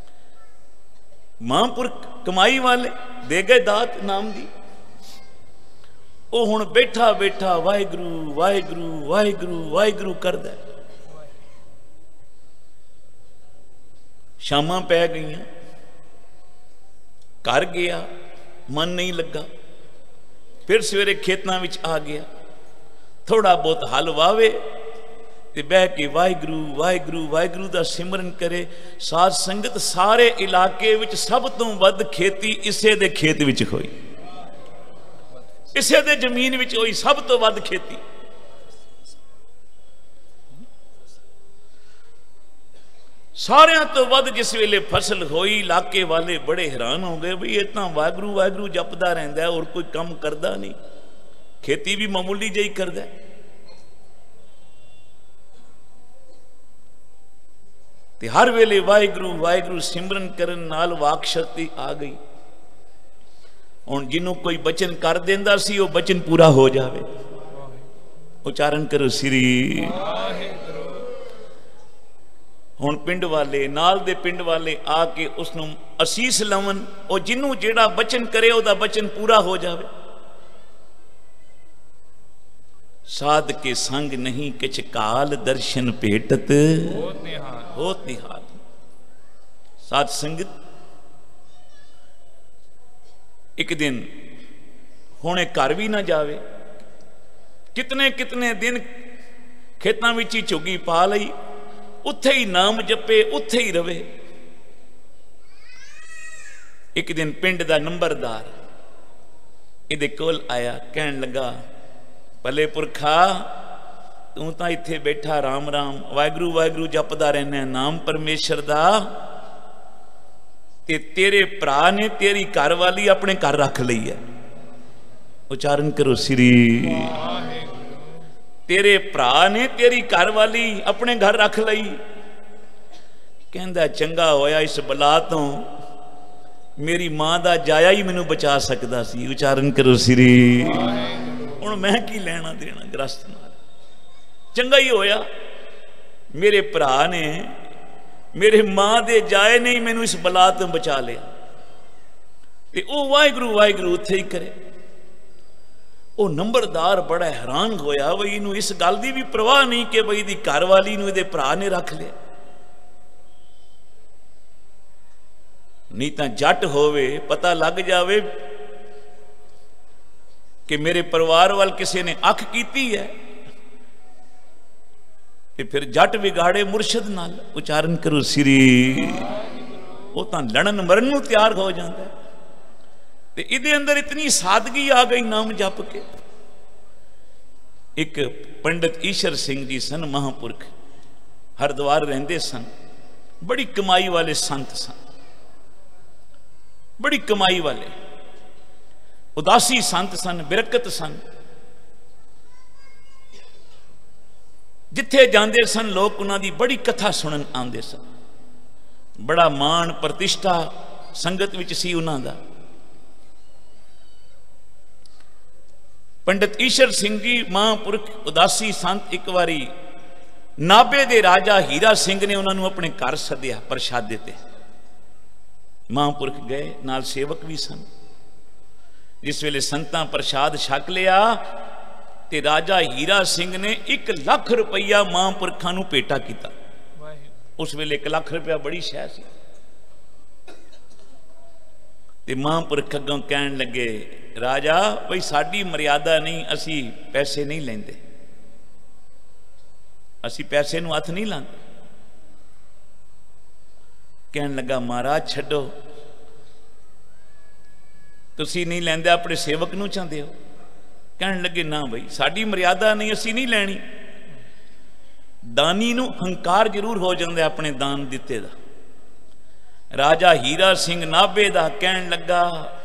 महापुरख कमाई वाले दे गए दात नाम दी, वो हुण बैठा बैठा वाहिगुरू वाहिगुरू वाहिगुरू वाहिगुरू करदा। शामां पै गईयां, घर गया, मन नहीं लगा, फिर सवेरे खेतां विच आ गया, थोड़ा बहुत हल वावे ते बह के वाहिगुरू वाहिगुरू वाहिगुरू दा सिमरन करे। साध संगत सारे इलाके विच सब तो वध खेती इसे दे खेत विच होई, इसे दे जमीन विच होई सब तो वध खेती। सारियां तो वध जिस वेले फसल होई, इलाके वाले बड़े हैरान हो गए, बई इतना वाहिगुरू वाहिगुरू जपदा रहिंदा और कोई काम करदा नहीं, खेती भी मामूली जही करदा। ते हर वेले वाहिगुरू वाहिगुरू सिमरन करन नाल वाक शक्ति आ गई। हुण जिन्हों कोई बचन कर देंदा सी, वो बचन पूरा हो जावे। उच्चारण करो श्री। हुण पिंड वाले नाल दे पिंड वाले आके उसनों असीस लवन, और जिन्हों जेड़ा बचन करे ओदा बचन पूरा हो जावे। साध के संग नहीं किछ काल, दर्शन भेटत होत निहाल। साध संगत एक दिन हुणे घर भी ना जावे, कितने कितने दिन खेतां विच ही झुग्गी पा लई, उत्थे ही नाम जपे, उत्थे ही रवे। एक दिन पिंड दा नंबरदार इहदे कोल आया, कहन लगा, भले पुरखा तू तां इत्थे बैठा राम राम वाहिगुरू वाहिगुरू जपदा रहना नाम परमेश्वर दा, ते तेरे भरा ने तेरी घर वाली अपने घर रख लई है। उच्चारण करो श्री। तेरे भरा ने तेरी घर वाली अपने घर रख लई। कहंदा चंगा होया इस बला तो मेरी मां दा जाया ही मैनू बचा सकदा सी। उच्चारण करो श्री। हुण मैं की लेना देना ग्रस्त नाल, चंगा ही होया मेरे भरा ने मेरे मां दे जाए नहीं मैनू इस बला तो बचा लिया। ते ओ वाहिगुरू वाहिगुरू उत्थे ही करे। वो नंबरदार बड़ा हैरान होया, बई इनू इस गल की भी परवाह नहीं कि बई दी घर वाली नू इहदे भरा ने रख लिया। नहीं तो जट होवे पता लग जावे कि मेरे परिवार वाल किसी ने अख कीती है, कि फिर जट बिगाड़े मुर्शद नाल। उच्चारण करो श्री। वो तो लड़न मरन नू तैयार हो जाता है। ते इहदे अंदर इतनी सादगी आ गई नाम जप के। एक पंडित ईश्वर सिंह जी सन, महापुरख, हरिद्वार रहंदे सन, बड़ी कमाई वाले संत सन, बड़ी कमाई वाले उदासी संत सन, बिरकत सन। जिथे जाते सन लोग उन्होंने बड़ी कथा सुनन आते सन। बड़ा मान प्रतिष्ठा संगत विच सी उन्हों दा। पंडित ईश्वर सिंह जी महापुरख उदासी संत एक बारी नाभे दे राजा हीरा सिंह ने उन्होंने अपने घर सद्या प्रशादे ते। महापुरख गए, नाल सेवक भी सन। जिस वेले संतां प्रसाद छक लिया ते राजा हीरा सिंह ने 1 लाख रुपया महापुरखा नूं भेटा किया। उस वेले 1 लाख रुपया बड़ी शै सी। ते महापुरख अगों कहन लगे, राजा भाई साडी मर्यादा नहीं, असी पैसे नहीं लेंदे, असी पैसे नूं हथ नहीं लांदे। कहन लगा, महाराज छड्डो, तुसी नहीं लेंदे, अपने सेवक नूं चाहते हो। कहन लगे, ना भाई साडी मर्यादा नहीं, असी नहीं लैनी। दानी नूं हंकार जरूर हो जाता अपने दान दिते दा। राजा हीरा सिंह नाभे दा कहन लगा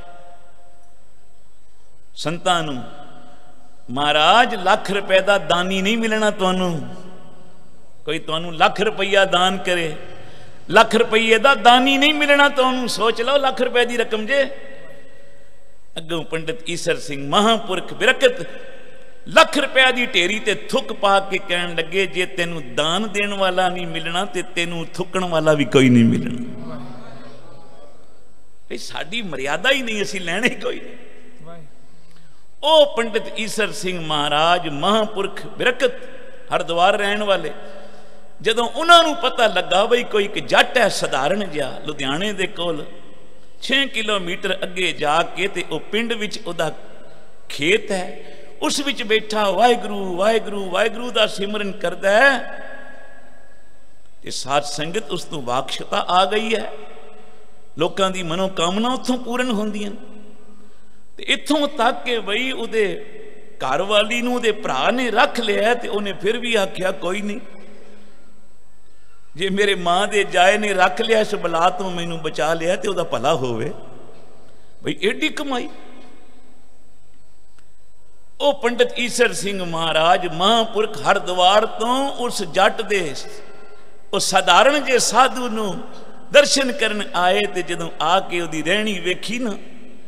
संतां नूं, महाराज 1 लाख रुपए का दानी नहीं मिलना तुहानूं, कोई तुहानूं 1 लाख रुपया दान करे, 1 लाख रुपये का दानी नहीं मिलना तुहानूं। सोच लो 1 लाख रुपए की रकम जे। अगों पंडित ईसर सिंह महापुरख बिरकत 1 लाख रुपया की ढेरी ते थुक पा के कहन लगे, जे तेनू दान देन वाला नहीं मिलना ते तेनू थुकण वाला भी कोई नहीं मिलना। भाई साडी मर्यादा ही नहीं, असी लैणे कोई नहीं। ओ पंडित ईसर सिंह महाराज महापुरख बिरकत हरिद्वार रहन वाले, जदों उन्होंने पता लगा बई कोई एक जट है सधारण जिहा लुधियाने दे कोल 6 किलोमीटर अगे जाके ते ओ पिंड विच उहदा खेत है, उस विच बैठा वाहिगुरू वाहिगुरू वाहिगुरू दा सिमरन करदा है ते साध संगत उस तों वाकशता आ गई है। लोकां दी मनोकामना उत्थों पूर्ण होंदियां ते इत्थों तक के बई उहदे घर वाली नूं उहदे भरा ने रख लिया ते उहने फिर भी आख्या कोई नहीं, जे मेरे मां दे जाए ने रख लिया इस बला तो मैनू बचा लिया तो वह भला होवे। भाई एडी कमाई। ओ पंडित ईसर सिंह महाराज महापुरख हरिद्वार तो उस जट दे उस साधारण जे साधु नू दर्शन करन आए ते जदों आके उहदी रहनी वेखी ना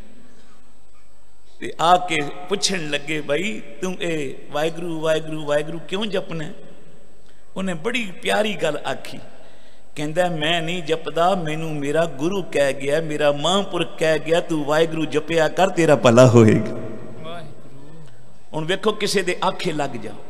ते आके पुछन लगे, भाई तू ए वाहिगुरू वाहिगुरू वाहिगुरू क्यों जपना? उन्हें बड़ी प्यारी गल आखी, कहंदा मैं नहीं जपदा, मैनू मेरा गुरु कह गया, मेरा महापुरख कह गया तू वाहिगुरू जपिया कर तेरा भला होएगा। हुण वेखो किसे दे आखे लग जाओ।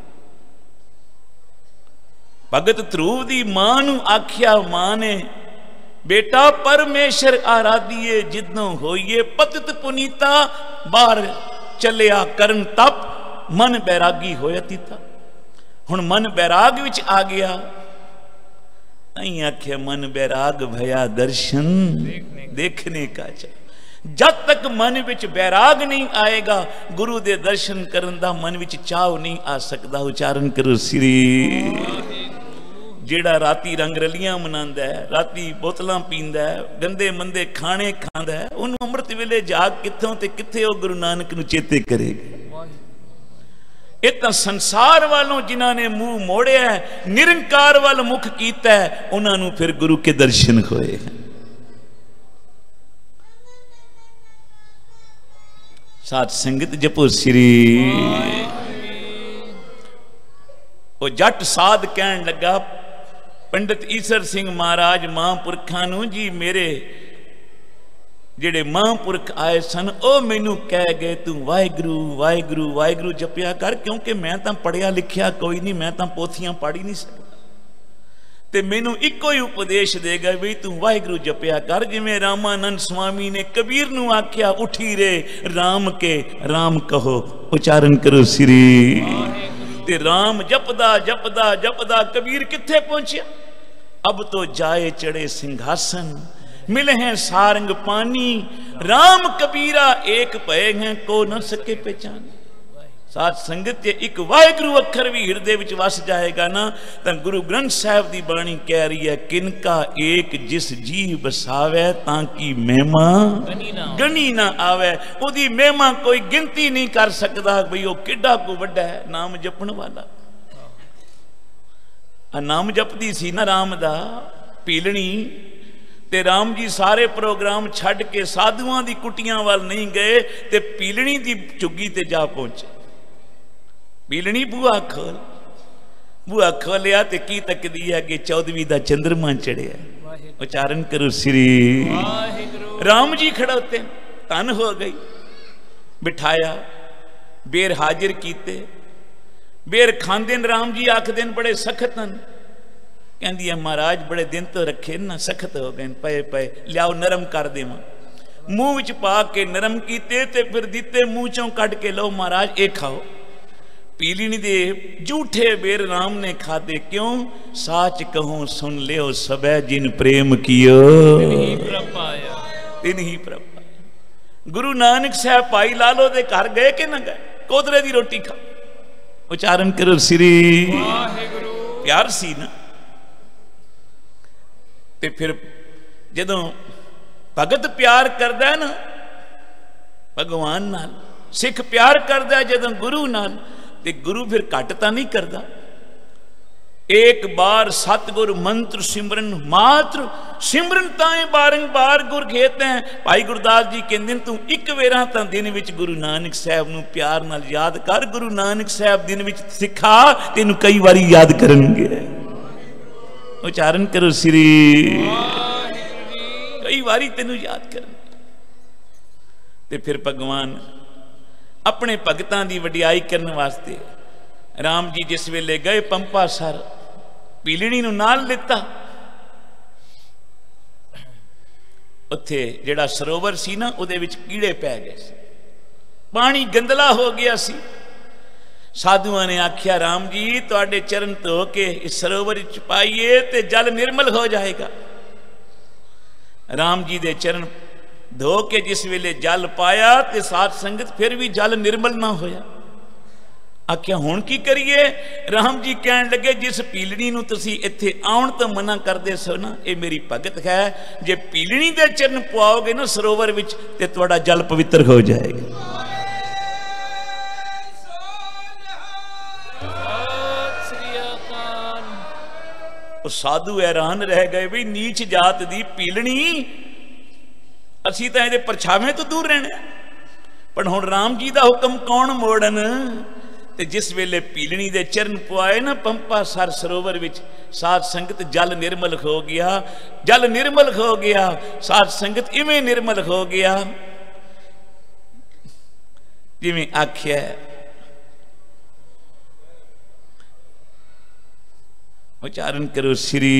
भगत ध्रुव दी मां नू आख्या, मां ने बेटा परमेश्वर आराधिए जिदों होइए पतित पुनीता, बाहर चलिया करन तप मन बैरागी होया तीता। हुण मन बैराग विच आ गया, नहीं आख्या मन बैराग भया दर्शन देखने का चा। जब तक मन विच बैराग नहीं आएगा गुरु दे दर्शन करन दा मन विच चाव नहीं आ सकता। उच्चारण करो श्री। जेड़ा राती रंग रलियां मनांदा है, राती बोतलां पींदा है, गंदे मंदे खाने खांदा है, उन्होंने अमृत वेले जाग कित्थों ते कित्थे ओ गुरु नानक नू चेते करेगा। इतना संसार वालों जिन्हों ने मुंह मोड़िया है, निरंकार वाल मुख कीता है, उन्होंने फिर गुरु के दर्शन होए हैं। साथ संगत जपो श्री। वो जट साध कहन लगा पंडित ईसर सिंह महाराज महापुरखा नू, जी मेरे जेड़े महापुरख आए सन ओ मैनू कह गए तू वाहिगुरू वाहिगुरू वाहिगुरू जपिया कर, क्योंकि मैं तो पढ़िया लिखिया कोई नहीं, मैं तो पोथियां पढ़ ही नहीं सकता, ते मैनू इको ही उपदेश देगा भी तू वाहिगुरू जपिया कर। जिवें रामानंद स्वामी ने कबीर नू आख्या, उठी रे राम के राम कहो। उच्चारण करो श्री। ते राम जपदा जपदा जपदा कबीर किथे पहुंचा? अब तो जाए चढ़े सिंहासन, मिले हैं सारंग पानी, राम कबीरा एक भय हैं को न सके पहचान। साथ संगत एक वाहिगुरू अखर भी हृदय विच वस जाएगा ना, तो गुरु ग्रंथ साहिब की बाणी कह रही है, किनका एक जिस जी बसावे ताकि महिमा गनी ना आवे। उदी महिमा कोई गिनती नहीं कर सकता भाई वो किड्डा को वड्डा है। नाम जपण वाला नाम जपदी सी ना राम दा पीलनी, ते राम जी सारे प्रोग्राम छड़ के साधुआं दी कुटियां वाल नहीं गए, ते पीलनी दी झुग्गी ते जा पहुंचे। पीलनी बुआ खोलिया ते की तकदी है कि 14वीं दा चंद्रमा चढ़िया। उच्चारण करो श्री। राम जी खड़ोते, धन हो गई। बिठाया, बेर हाजिर कीते। बेर खांदे न राम जी आखदे न बड़े सख्त हैं। कहंदी है महाराज बड़े दिन तो रखे ना, सख्त हो गए पे पे, लियाओ नरम कर देवां। मूँह विच पा के नरम कीते ते फिर दिते, मूँह चों कट के लो महाराज ये खाओ। पीलिनी दे झूठे बेर राम ने खादे, क्यों? साच कहूं सुन लियो सबे, जिन प्रेम कियो तिन ही प्रभ पाया। गुरु नानक साहब भाई लालो दे घर गए कि ना गए? कोदरे दी रोटी खा। उच्चारण करो श्री वाहिगुरु। प्यार सी ना। ते फिर जदों भगत प्यार करदा ना भगवान नाल, सिख प्यार करदा जदों गुरु नाल, ते गुरु फिर घट तां नहीं करदा। एक बार सतगुर मंत्र सिमरन मात्र, सिमरन ताए बारंबार गुर खेते हैं। भाई गुरदास जी कहते तू एक वेरा तां दिन विच गुरु नानक साहब नूं प्यार नाल याद कर। गुरु नानक साहब दिन विच सिखा तेनू कई बारी याद करनगे। उच्चारण करो श्री, कई बारी तेनू याद करनगे। ते फिर भगवान अपने भगतां दी वडियाई करने वास्ते राम जी जिस वेले गए पंपा सर, पीलणी नूं नाल लिता। उत्थे जिहड़ा सरोवर सी ना उहदे विच कीड़े पै गए, पानी गंदला हो गया सी। साधुआं ने आख्या राम जी तुहाडे चरण धो के इस सरोवर च पाइए ते जल निर्मल हो जाएगा। राम जी दे चरण धो के जिस वेले जल पाया ते साध संगत फिर भी जल निर्मल ना होया। आख्या हुण की करिए? राम जी कहन लगे जिस पीलनी नूं तुसीं इत्थे आउण तो मना करदे सो ना, ये मेरी भगत है। जे पीलनी दे चरण पवाओगे ना सरोवर विच ते तुहाडा जल पवित्र हो जाएगा। साधु हैरान रह गए भी नीच जात दी पीलनी, असीं तां इहदे परछावें तो दूर रहना। पर हुण राम जी दा हुक्म कौन मोड़न? ते जिस वेले पीलनी दे चरण पवाए ना पंपा सर सरोवर विच, साध संगत जल निर्मल हो गया। जल निर्मल हो गया, साध संगत इवें निर्मल हो गया जिवें आख्या। उच्चारण करो श्री।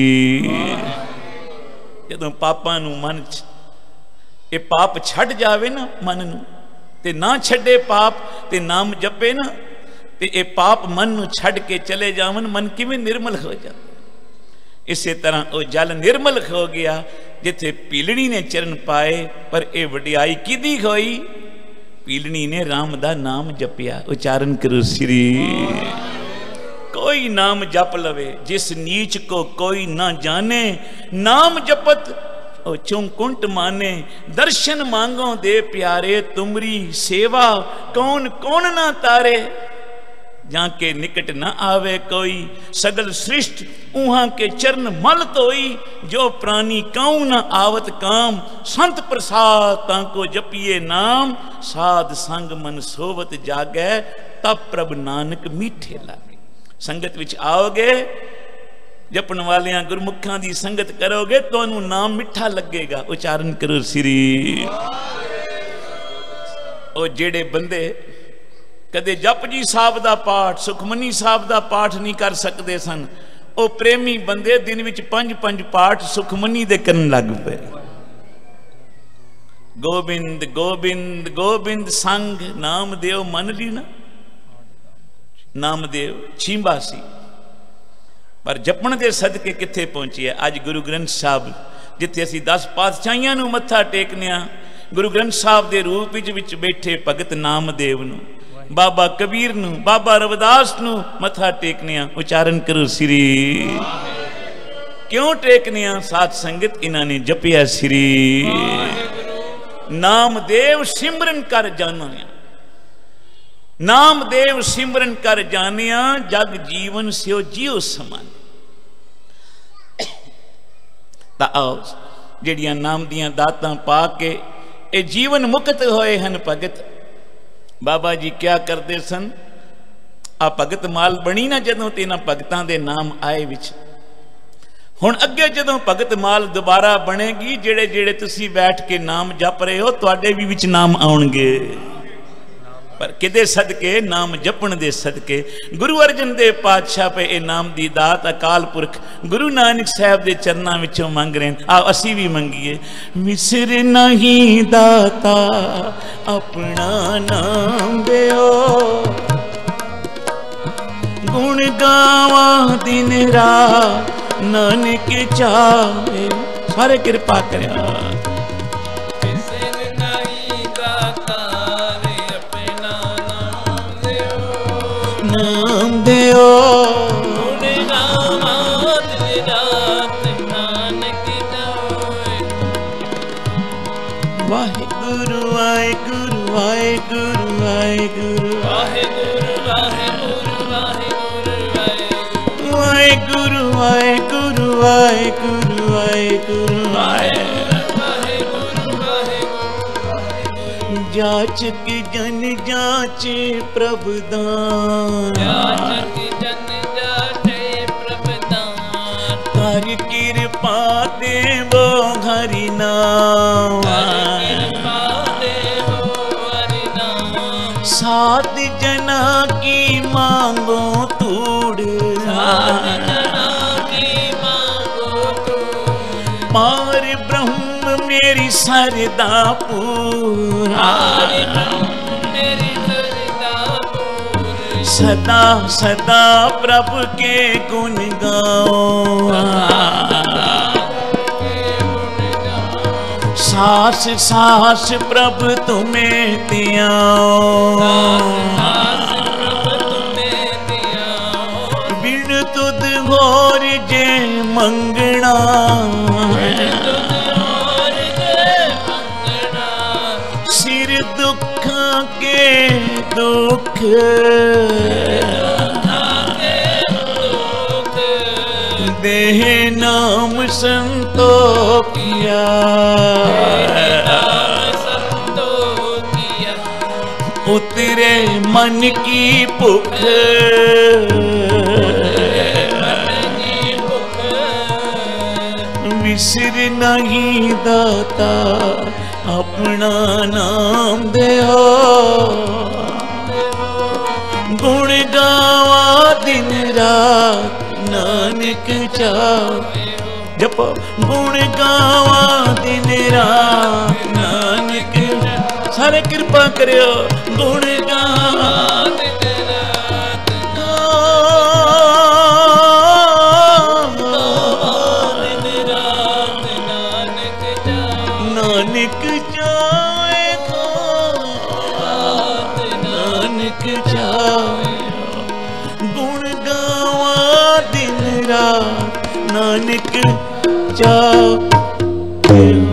जदों पापां नूं मन ये पाप छड़ जावे ना मन नूं, ते ना छड्डे पाप ते नाम जपे ना, ते ये पाप मन नूं छड़ के चले जावन, मन किवें निर्मल हो जाता। इसे तरह वो जल निर्मल हो गया जिथे पीलनी ने चरण पाए। पर ये वडियाई किदी होई? पीलनी ने राम दा नाम जपिया। उच्चारण करो श्री। कोई नाम जप लवे जिस नीच को कोई ना जाने, नाम जपत ओ चौकुंट माने। दर्शन मांगो दे प्यारे, तुमरी सेवा कौन कौन ना तारे। जाके निकट न आवे कोई, सगल सृष्ट उहाँ के चरण मल तोई। जो प्राणी काऊ न आवत काम, संत प्रसाद ताको जपिए नाम। साध संग मन सोवत जागै, तब प्रभ नानक मीठे लागे। संगत विच आओगे, जपन वालियां गुरमुखां दी संगत करोगे तो नाम मिठा लगेगा। उच्चारण करो श्री। ओ जेड़े बंदे कदे जप जी साहब दा पाठ, सुखमनी साहब दा पाठ नहीं कर सकते सन, ओ प्रेमी बंदे दिन विच 5-5 पाठ सुखमनी दे करन लग पे। गोबिंद गोबिंद गोबिंद संग नाम देव मन ली ना। नामदेव छींबा सी, पर जपण दे सदके किथे पहुंची है। अज गुरु ग्रंथ साहब जिथे असीं 10 पातशाहियां नूं मत्था टेकने, गुरु ग्रंथ साहब दे रूप विच बैठे भगत नामदेव नूं, बाबा कबीर नूं, बाबा रविदास नूं मत्था टेकने। उच्चारण करो श्री। क्यों टेकने? साध संगत इन्हां ने जपिया श्री। नामदेव सिमरन कर जाना, नामदेव सिमरन कर जानिया। जग जीवन स्यो जियो समान। आओ जिहड़ियां नाम दियां दातां पा के ये जीवन मुक्त होए हन भगत। बाबा जी क्या करते सन? आ भगत माल बनी ना जदों, ते इन्हां भगतां दे नाम आए विच। हुण अगे जदों भगत माल दोबारा बनेगी, जेड़े जेड़े तुसीं बैठ के नाम जप रहे हो, तुहाडे भी विच नाम आउणगे। पर किदे सदके नाम जपण दे सदके गुरु अर्जन देव पातशाह पे ये नाम दी दात अकाल पुरख गुरु नानक साहब दे चरना विचों मंग रहे हैं। आओ असी भी मंगीए। मिसर नहीं दाता अपना नाम दियो, गुण गावा दिन रात नानक चाहे। सारे कृपा करिया। नाम दियो गुण गावा दिन रात नानक चाहे। वाहिगुरु वाहिगुरु वाहिगुरु वाहिगुरु वाहिगुरु वाहिगुरु वाहिगुरु वाहिगुरु वाहिगुरु जाच की जन जाचे प्रभु दान, कर कृपा देवो हरि नाम। सात जना की मांगो तूड़, पार ब्रह्म मेरी सरदा पूरा। सदा सदा प्रभु के गुण गाओ, सास सास प्रभु तुम्हें दियाओ। बिन तुद घोर जे मंगना, सिर दुख के दुख देह नाम संतोखिया। उतरे मन की भूख, विसर नहीं दाता अपना नाम दियो। गुण गावा दिन रात नानक चाहे। जपो गुण गावा दिन रात नानक। सारे कृपा करियो। गुण गावा दिन रात नानक चाहे। नानक चाहे गुण गावा दिन रात नानक चाहे।